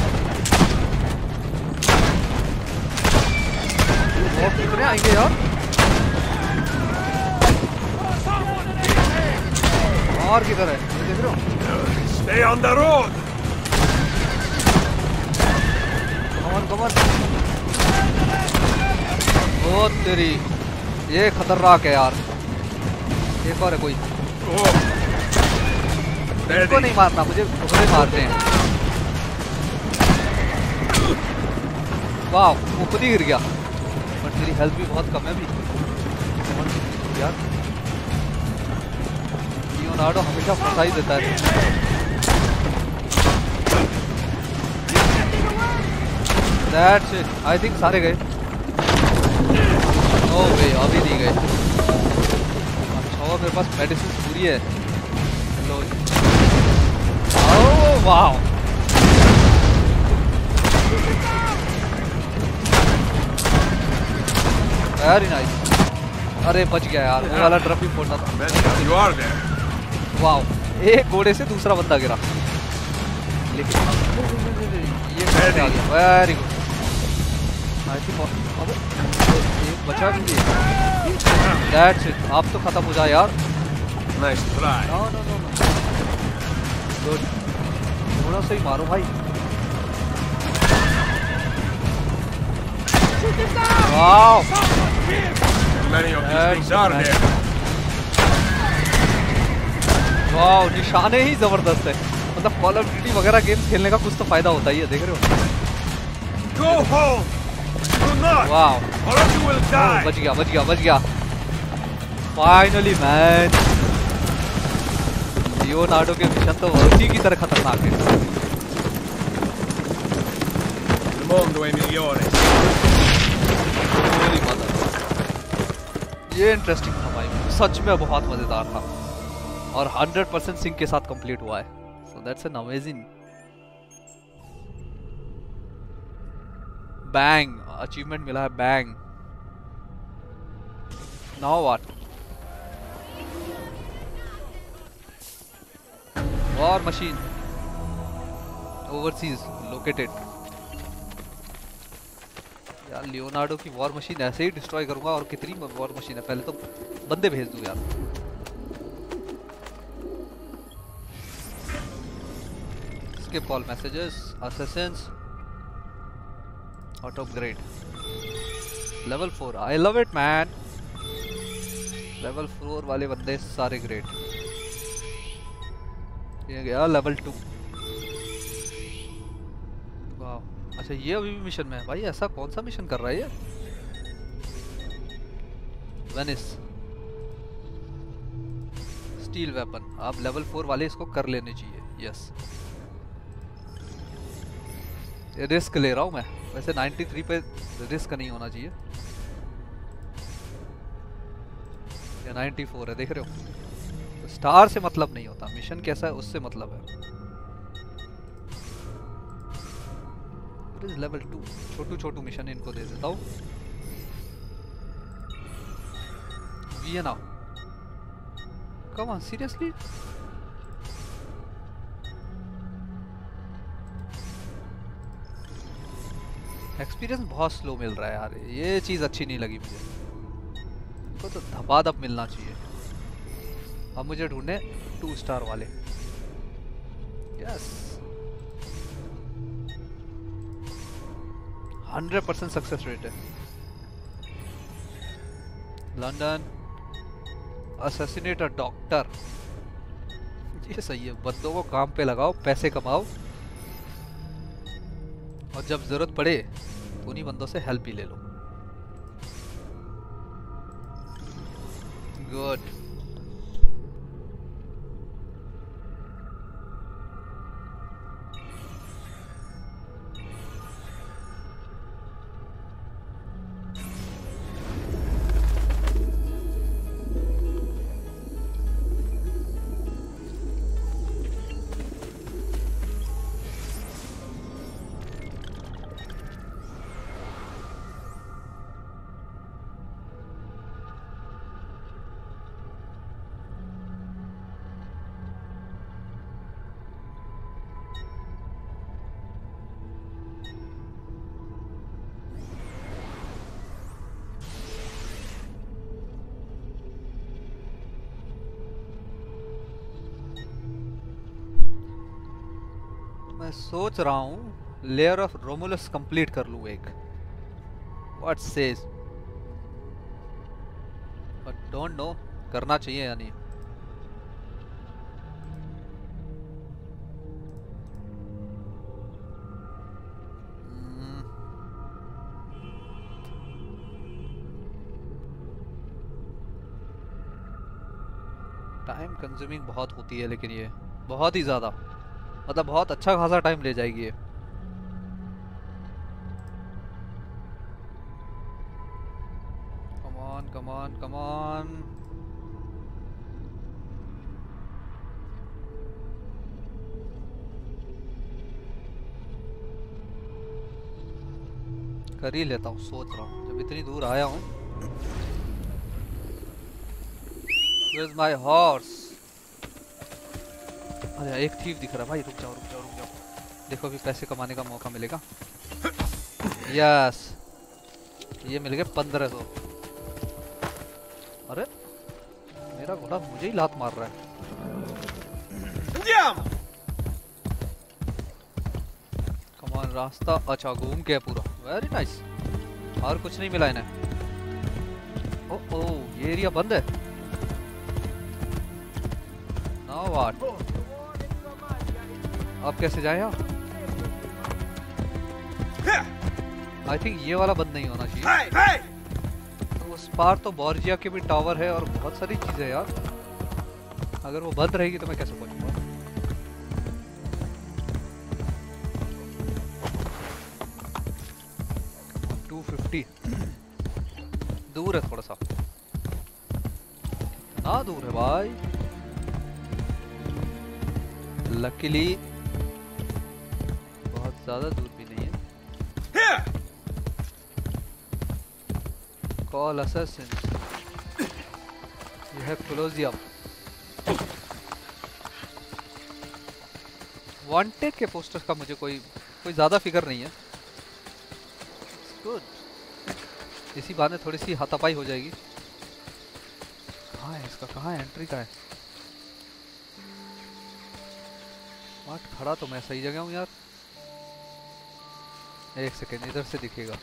वो कितने आएंगे यार। और किधर है ये देख रहे हो। Stay on the road. Come on, come on. ओ तेरी ये खतरनाक है यार। एक और है कोई। इसको नहीं मारना, मुझे घोड़े मारने हैं। वाह वो खुद ही गिर गया, बट मेरी हेल्थ भी बहुत कम है अभी यार। लियोनार्डो हमेशा फंसा ही देता है। That's it. I think सारे गए। ओ गए अभी नहीं गए। अच्छा मेरे पास मेडिसिन पूरी है। लो ओह वाह वेरी नाइस। अरे बच गया यार, वो वाला ड्रप ही फोड़ना था। वाह एक घोड़े से दूसरा बंदा गिरा, लेकिन ये आ गया, वेरी गुड। आई थिंक अबे एक बचा भी नहीं। दैट्स इट, आप तो खत्म हो जा यार। Nice try. No no no no, good, थोड़ा सा ही मारो भाई। Wow, Many of these things are there. Wow, निशाने ही जबरदस्त है। मतलब कॉल ऑफ ड्यूटी वगैरह गेम्स खेलने का कुछ तो फायदा होता ही है, देख रहे हो। Go home. Do not. Wow, Or else you will die. बच गया बच गया बच गया। फाइनली मैन, लियोनार्डो के मिशन तो उसी की तरह खतरनाक है। Il mondo è migliore. ये इंटरेस्टिंग था भाई, सच में बहुत मजेदार था और हंड्रेड परसेंट सिंक के साथ कंप्लीट हुआ है। So that's an amazing. Bang achievement मिला है, bang. Now what? War machine overseas located. यार लियोनार्डो की वॉर मशीन ऐसे ही डिस्ट्रॉय करूंगा। और कितनी वॉर मशीन है, पहले तो बंदे भेज दूं यार। Skip all messages, assassins, auto upgrade, level four. I love it man, level four वाले बंदे सारे ग्रेट। ये गया लेवल टू। वाह, अच्छा ये अभी भी मिशन में है भाई। ऐसा कौन सा मिशन कर रहा है ये? Venice steal weapon. आप लेवल फोर वाले इसको कर लेने चाहिए। यस, ये रिस्क ले रहा हूं मैं। वैसे तिरानवे पे रिस्क नहीं होना चाहिए। ये चौरानवे है, देख रहे हो। तो स्टार से मतलब नहीं होता, मिशन कैसा है उससे मतलब है। लेवल टू छोटू छोटू मिशन इनको दे देता हूँ। Vienna, come on seriously. Experience बहुत स्लो मिल रहा है यार, ये चीज अच्छी नहीं लगी मुझे। इनको तो धपाधप मिलना चाहिए। अब मुझे ढूंढने टू स्टार वाले। Yes, hundred percent success rate है। लंदन असैसिनेट अ डॉक्टर, ये सही है। बंदों को काम पे लगाओ, पैसे कमाओ, और जब जरूरत पड़े तो उन्हीं बंदों से हेल्प ही ले लो। गुड। मैं सोच रहा हूँ लेयर ऑफ रोमुलस कंप्लीट कर लूँ एक। What says, but don't know करना चाहिए या नहीं। टाइम कंज्यूमिंग बहुत होती है, लेकिन ये बहुत ही ज़्यादा, मतलब बहुत अच्छा खासा टाइम ले जाएगी ये। Come on come on come on. कर ही लेता हूँ, सोच रहा हूँ जब इतनी दूर आया हूँ। Where's my horse? अरे एक थीव दिख रहा है भाई, रुक जाओ रुक जाओ रुक जाओ। देखो अभी पैसे कमाने का मौका मिलेगा। यस, ये मिल गए पंद्रह सौ। अरे मेरा घोड़ा मुझे ही लात मार रहा है। कमान रास्ता अच्छा घूम के पूरा, वेरी नाइस। और कुछ नहीं मिला इन्हें। ओ ओ ये एरिया बंद है। नाउ व्हाट, अब कैसे जाए यहाँ? आई थिंक ये वाला बंद नहीं होना चाहिए। तो उस पार तो बॉर्जिया के भी टावर है और बहुत सारी चीजें यार। अगर वो बंद रहेगी तो मैं कैसे पहुंचूंगा? टू फिफ्टी दूर है थोड़ा सा, ना दूर है भाई। लकीली बहुत ज्यादा दूर भी नहीं है। Call assassins. You have Colosseum. Wanted के पोस्टर्स का मुझे कोई कोई ज्यादा फिकर नहीं है। गुड, इसी बहाने थोड़ी सी हाथापाई हो जाएगी। कहाँ है इसका, कहाँ है एंट्री का है? वाट, खड़ा तो मैं सही जगह हूँ यार। एक सेकेंड, इधर से दिखेगा।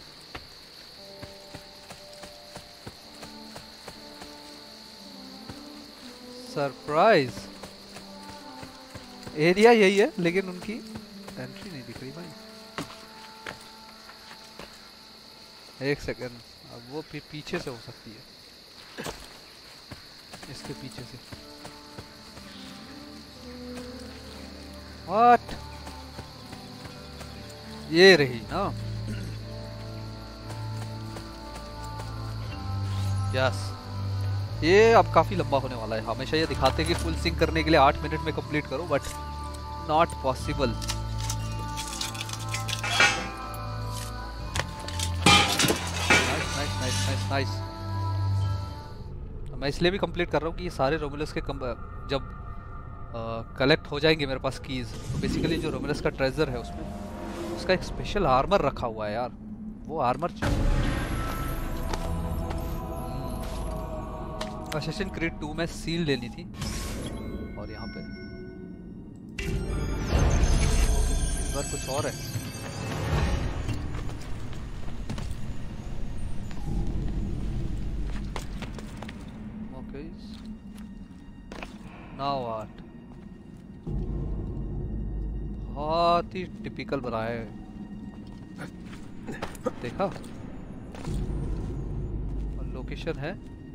सरप्राइज, एरिया यही है लेकिन उनकी एंट्री नहीं दिख रही भाई। एक सेकेंड, अब वो फिर पीछे से हो सकती है, इसके पीछे से। व्हाट, ये रही ना। यस, ये अब काफी लंबा होने वाला है। हमेशा ये दिखाते हैं कि फुल सिंक करने के लिए आठ मिनट में कंप्लीट करो, but not possible. Nice nice nice nice nice. मैं इसलिए भी कंप्लीट कर रहा हूँ कि ये सारे रोमुलस के जब कलेक्ट हो जाएंगे मेरे पास कीज, तो बेसिकली जो रोमुलस का ट्रेजर है उसमें उसका एक स्पेशल आर्मर रखा हुआ है यार। वो आर्मर असिस्टेंट क्रीड टू में सील लेनी थी। और यहाँ पे इस बार कुछ और है। ओके, नाउ व्हाट, बहुत ही टिपिकल बनाया है, देखा। और लोकेशन है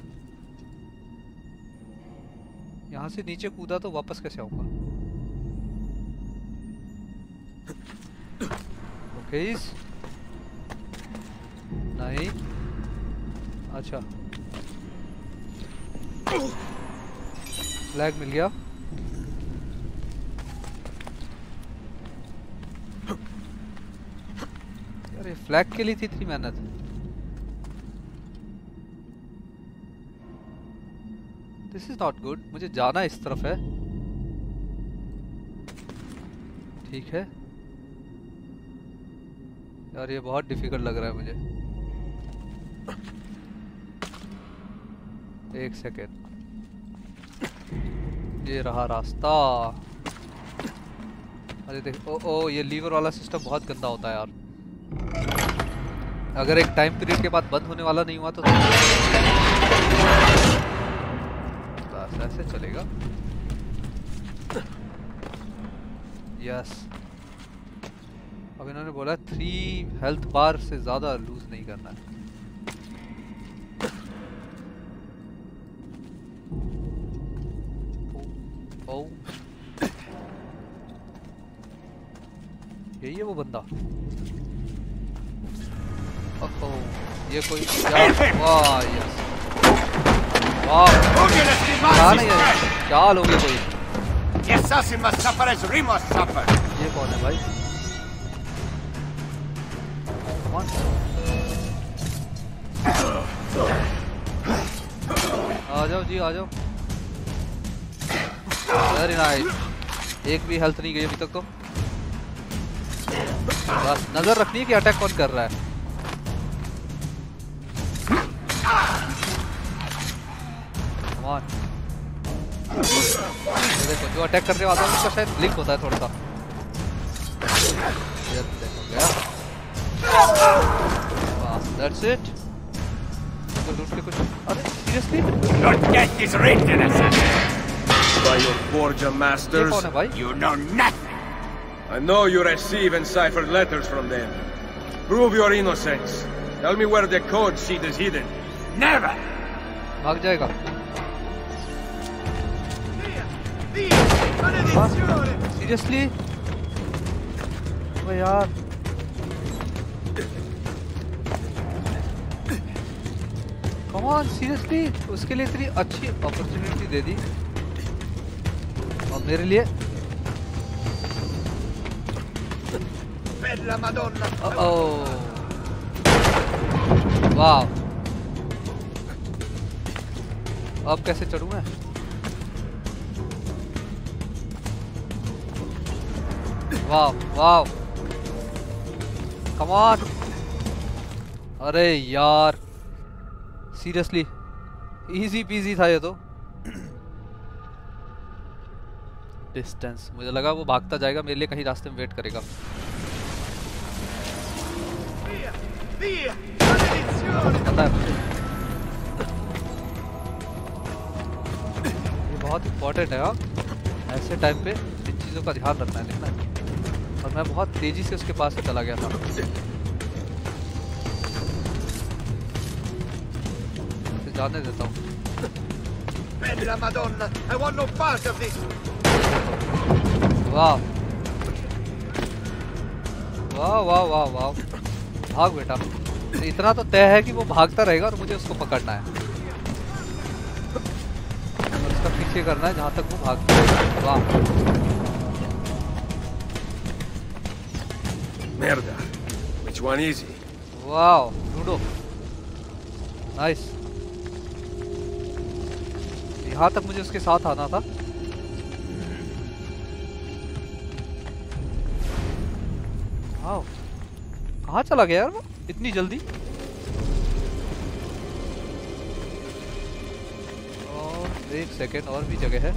यहाँ से नीचे कूदा तो वापस कैसे आऊंगा? ओके, नहीं, अच्छा फ्लैग मिल गया। अरे फ्लैग के लिए थी इतनी मेहनत। दिस इज नॉट गुड, मुझे जाना इस तरफ है। ठीक है यार, ये बहुत डिफिकल्ट लग रहा है मुझे। एक सेकेंड, ये रहा रास्ता। अरे देख, ओ ओ ये लीवर वाला सिस्टम बहुत गंदा होता है यार। अगर एक टाइम पीरियड के बाद बंद होने वाला नहीं हुआ तो बस ऐसे चलेगा। यस, अब इन्होंने बोला थ्री हेल्थ बार से ज्यादा लूज नहीं करना है। ओ, ओ। यही है वो बंदा। ओह, ये कोई वाह, यस, वाह, क्या नहीं है, क्या लोगे कोई। ये कौन है भाई? आ जाओ जी, आ जाओ। वेरी नाइस, एक भी हेल्थ नहीं गई अभी तक तो। बस नजर रखनी है कि अटैक कौन कर रहा है। Come on। देखो जो अटैक करने वाला है उसका शायद ब्लिंक होता है थोड़ा सा। ये देखो गया। बस that's it। तो लूट के कुछ, अरे seriously? Your death is written, assassin. By your forger masters. ये कौन है भाई? You know nothing. I know you receive enciphered letters from them. Prove your innocence. Tell me where the code sheet is hidden. Never. भाग जाएगा। सीरियसली? ओ यार। Come on, seriously? उसके लिए इतनी अच्छी अपॉर्चुनिटी दे दी और मेरे लिए ओह वाह। अब कैसे चढ़ूं मैं? वाह वाह, कम ऑन। अरे यार सीरियसली इजी पीजी था ये तो। डिस्टेंस, मुझे लगा वो भागता जाएगा मेरे लिए कहीं रास्ते में वेट करेगा। पता है मुझे ये बहुत इम्पोर्टेंट है। हाँ, ऐसे टाइम पे इन चीज़ों का ध्यान रखना है, लिखना है। और मैं बहुत तेजी से उसके पास से चला गया था। जाने देता हूँ। वाह वाह वाह वाह वाह, भाग बेटा। इतना तो तय है कि वो भागता रहेगा और मुझे उसको पकड़ना है और उसका पीछे करना है जहां तक वो भागता है। वाह Merda. Which one is he? वाह लूडो, नाइस। यहाँ तक मुझे उसके साथ आना था। वाह, कहाँ चला गया यार वो इतनी जल्दी? और एक सेकेंड, और भी जगह है।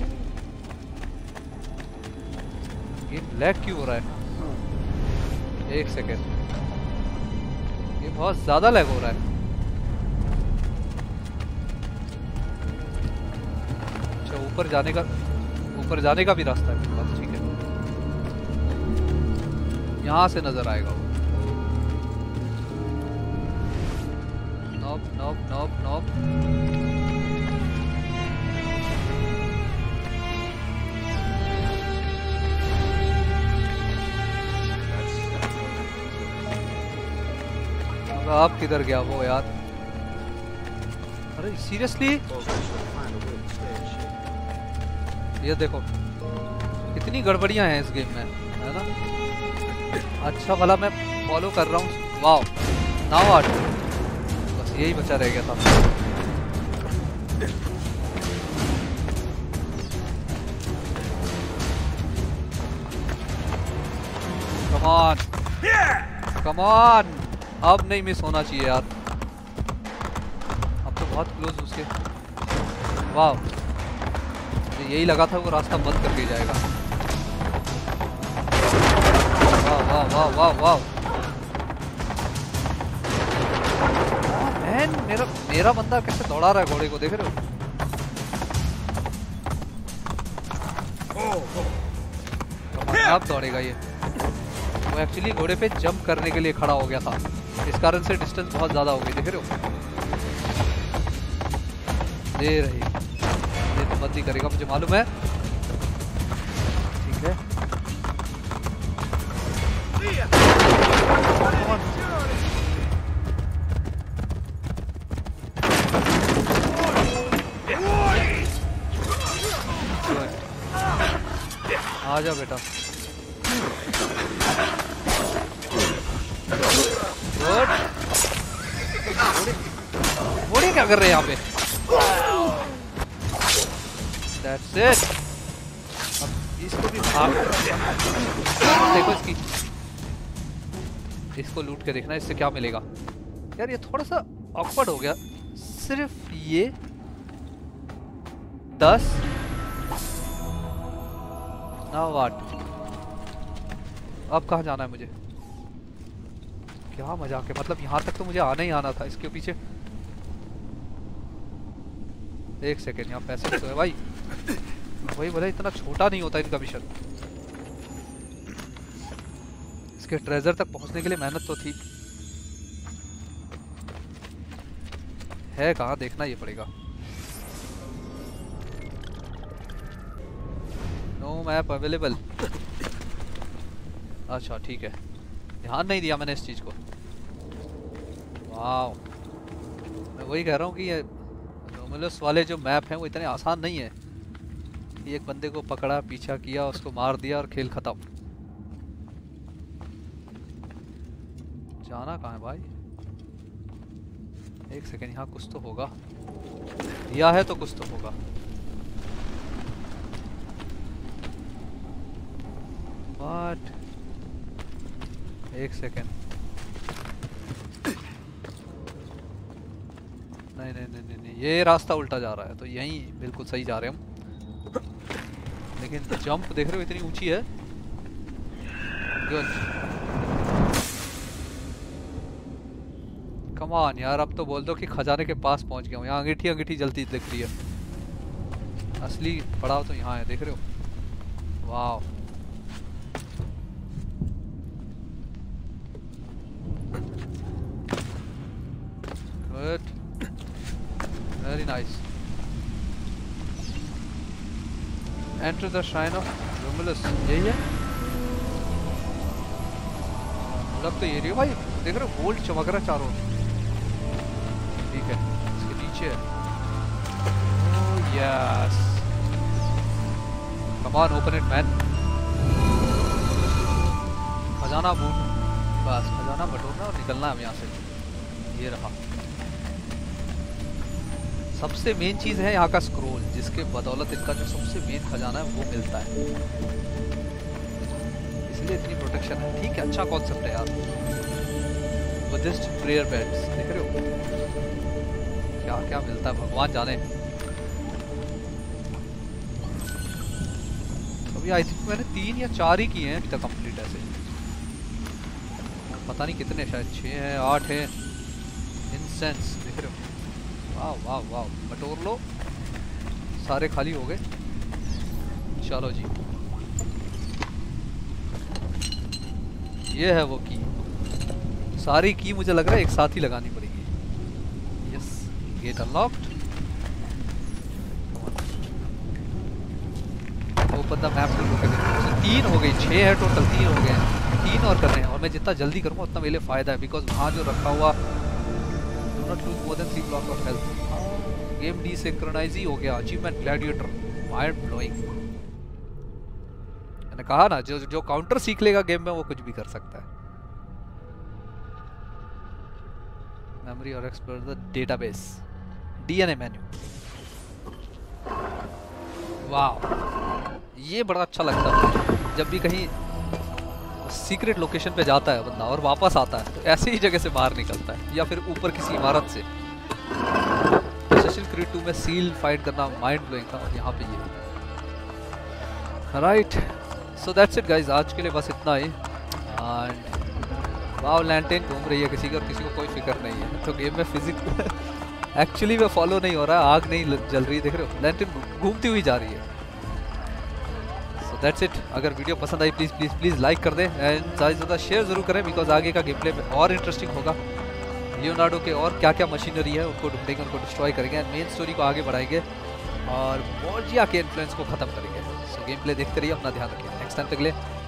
ये लैग क्यों हो रहा है? एक सेकेंड, ये बहुत ज्यादा लैग हो रहा है। अच्छा, ऊपर जाने का ऊपर जाने का भी रास्ता है। बस ठीक है, यहाँ से नजर आएगा वो। Nope nope nope nope. आप किधर गया वो यार? अरे सीरियसली, ये देखो कितनी गड़बड़ियां हैं इस गेम में, है ना? अच्छा भला मैं फॉलो कर रहा हूँ। Wow, now what? बस यही बचा रह गया था। कम ऑन कम ऑन, अब नहीं मिस होना चाहिए यार। अब तो बहुत क्लोज उसके। वाह, यही लगा था वो रास्ता बंद करके जाएगा। वाह वाह वाह वाह वाह। मैन, मेरा मेरा बंदा कैसे दौड़ा रहा है घोड़े को, देख रहे हो? अब दौड़ेगा ये। वो एक्चुअली घोड़े पे जंप करने के लिए खड़ा हो गया था, इस कारण से डिस्टेंस बहुत ज्यादा हो गई। देख रहे हो? दे रही, ये तो बंद ही करेगा, मुझे मालूम है। ठीक है, आ जा बेटा। घोड़े क्या कर रहे हैं यहाँ पे? That's it। अब इसको भी भाग देखो इसकी। इसको लूट के देखना इससे क्या मिलेगा। यार ये थोड़ा सा ऑकवर्ड हो गया। सिर्फ ये दस नाउ व्हाट, अब कहाँ जाना है मुझे? क्या मजाक है, मतलब यहाँ तक तो मुझे आना ही आना था। इसके पीछे एक सेकेंड, यहाँ पैसे तो है भाई। वही बोला इतना छोटा नहीं होता इनका मिशन। इसके ट्रेजर तक पहुंचने के लिए मेहनत तो थी। है कहाँ देखना ये पड़ेगा। No map available. अच्छा ठीक है, ध्यान नहीं दिया मैंने इस चीज को। वाह, मैं वही कह रहा हूँ कि ये रोमुलस वाले जो मैप हैं वो इतने आसान नहीं है। एक बंदे को पकड़ा, पीछा किया, उसको मार दिया और खेल खत्म। जाना कहाँ है भाई? एक सेकेंड, यहाँ कुछ तो होगा। दिया है तो कुछ तो होगा। What? एक सेकेंड, नहीं नहीं नहीं नहीं ये रास्ता उल्टा जा रहा है, तो यहीं बिल्कुल सही जा रहे हैं हम। लेकिन जंप देख रहे हो इतनी ऊंची है। गुड, कम ऑन यार, अब तो बोल दो कि खजाने के पास पहुंच गया हूँ। यहाँ अंगीठी अंगीठी जलती दिख रही है। असली पड़ाव तो यहाँ है, देख रहे हो? वाह, good, very nice. Enter the shrine of Romulus, यही है। लग तो ये रही हो भाई, देख रहे हो गोल्ड चमक रहा है चारों। ठीक है, इसके नीचे है। Oh yes, come on open it man. खजाना बूट, बस खजाना बटोरना और निकलना है यहाँ से। ये रहा। सबसे मेन चीज है यहाँ का स्क्रोल, जिसके बदौलत इनका जो सबसे मेन खजाना है वो मिलता है। इसलिए इतनी प्रोटेक्शन है। ठीक है, अच्छा कॉन्सेप्ट है यार। बुद्धिस्ट प्रेयर बेड्स, देख रहे हो क्या क्या मिलता है, भगवान जाने। अभी आई थिंक मैंने तीन या चार ही किए हैं अभी तक कंप्लीट। ऐसे पता नहीं कितने, शायद छः हैं, आठ हैं। इंसेंस देख रहे हो, वाह वाह वाह, बटोर लो। सारे खाली हो गए। चलो जी, ये है वो की। सारी की मुझे लग रहा है एक साथ ही लगानी पड़ेगी। Yes, gate unlocked. Open the map to look again. तीन हो गई, छः है टोटल, तीन हो गए हैं। तीन और करने हैं, और मैं जितना जल्दी करूँगा उतना मेरे लिए फायदा है। बिकॉज वहाँ जो रखा हुआ not lose more than three block of health. Game desynchronise ही हो गया। Achievement gladiator, mind blowing. मैंने कहा ना, जो जो काउंटर सीख लेगा गेम में वो कुछ भी कर सकता है। मेमोरी और explore the database, DNA menu. वाह, ये बड़ा अच्छा लगता है जब भी कहीं सीक्रेट लोकेशन पे जाता है बंदा और वापस आता है तो ऐसे ही जगह से बाहर निकलता है, या फिर ऊपर किसी इमारत से। असेसिन क्रीड टू में सील फाइट करना माइंड ब्लोइंग था, और यहाँ पे ये। Right, so that's it guys, आज के लिए बस इतना ही। एंड वाव, लैंटेन घूम रही है किसी की, और किसी को कोई फिक्र नहीं है। तो गेम में फिजिक्स एक्चुअली में फॉलो नहीं हो रहा है, आग नहीं जल रही, देख रहे हो, लैंटेन घूमती हुई जा रही है। That's it. अगर वीडियो पसंद आई प्लीज़ प्लीज़ प्लीज़ लाइक कर दें, एंड ज़्यादा से ज़्यादा शेयर ज़रूर करें, बिकॉज आगे का गेम प्ले में और इंटरेस्टिंग होगा। लियोनार्डो के और क्या क्या मशीनरी है उनको ढूंढेंगे, उनको डिस्ट्रॉय करेंगे, एंड मेन स्टोरी को आगे बढ़ाएंगे और बोर्जिया के इन्फ्लुएंस को ख़त्म करेंगे। सो गेम प्ले देखते रहिए, अपना ध्यान रखिए। नेक्स्ट टाइम तक के लिए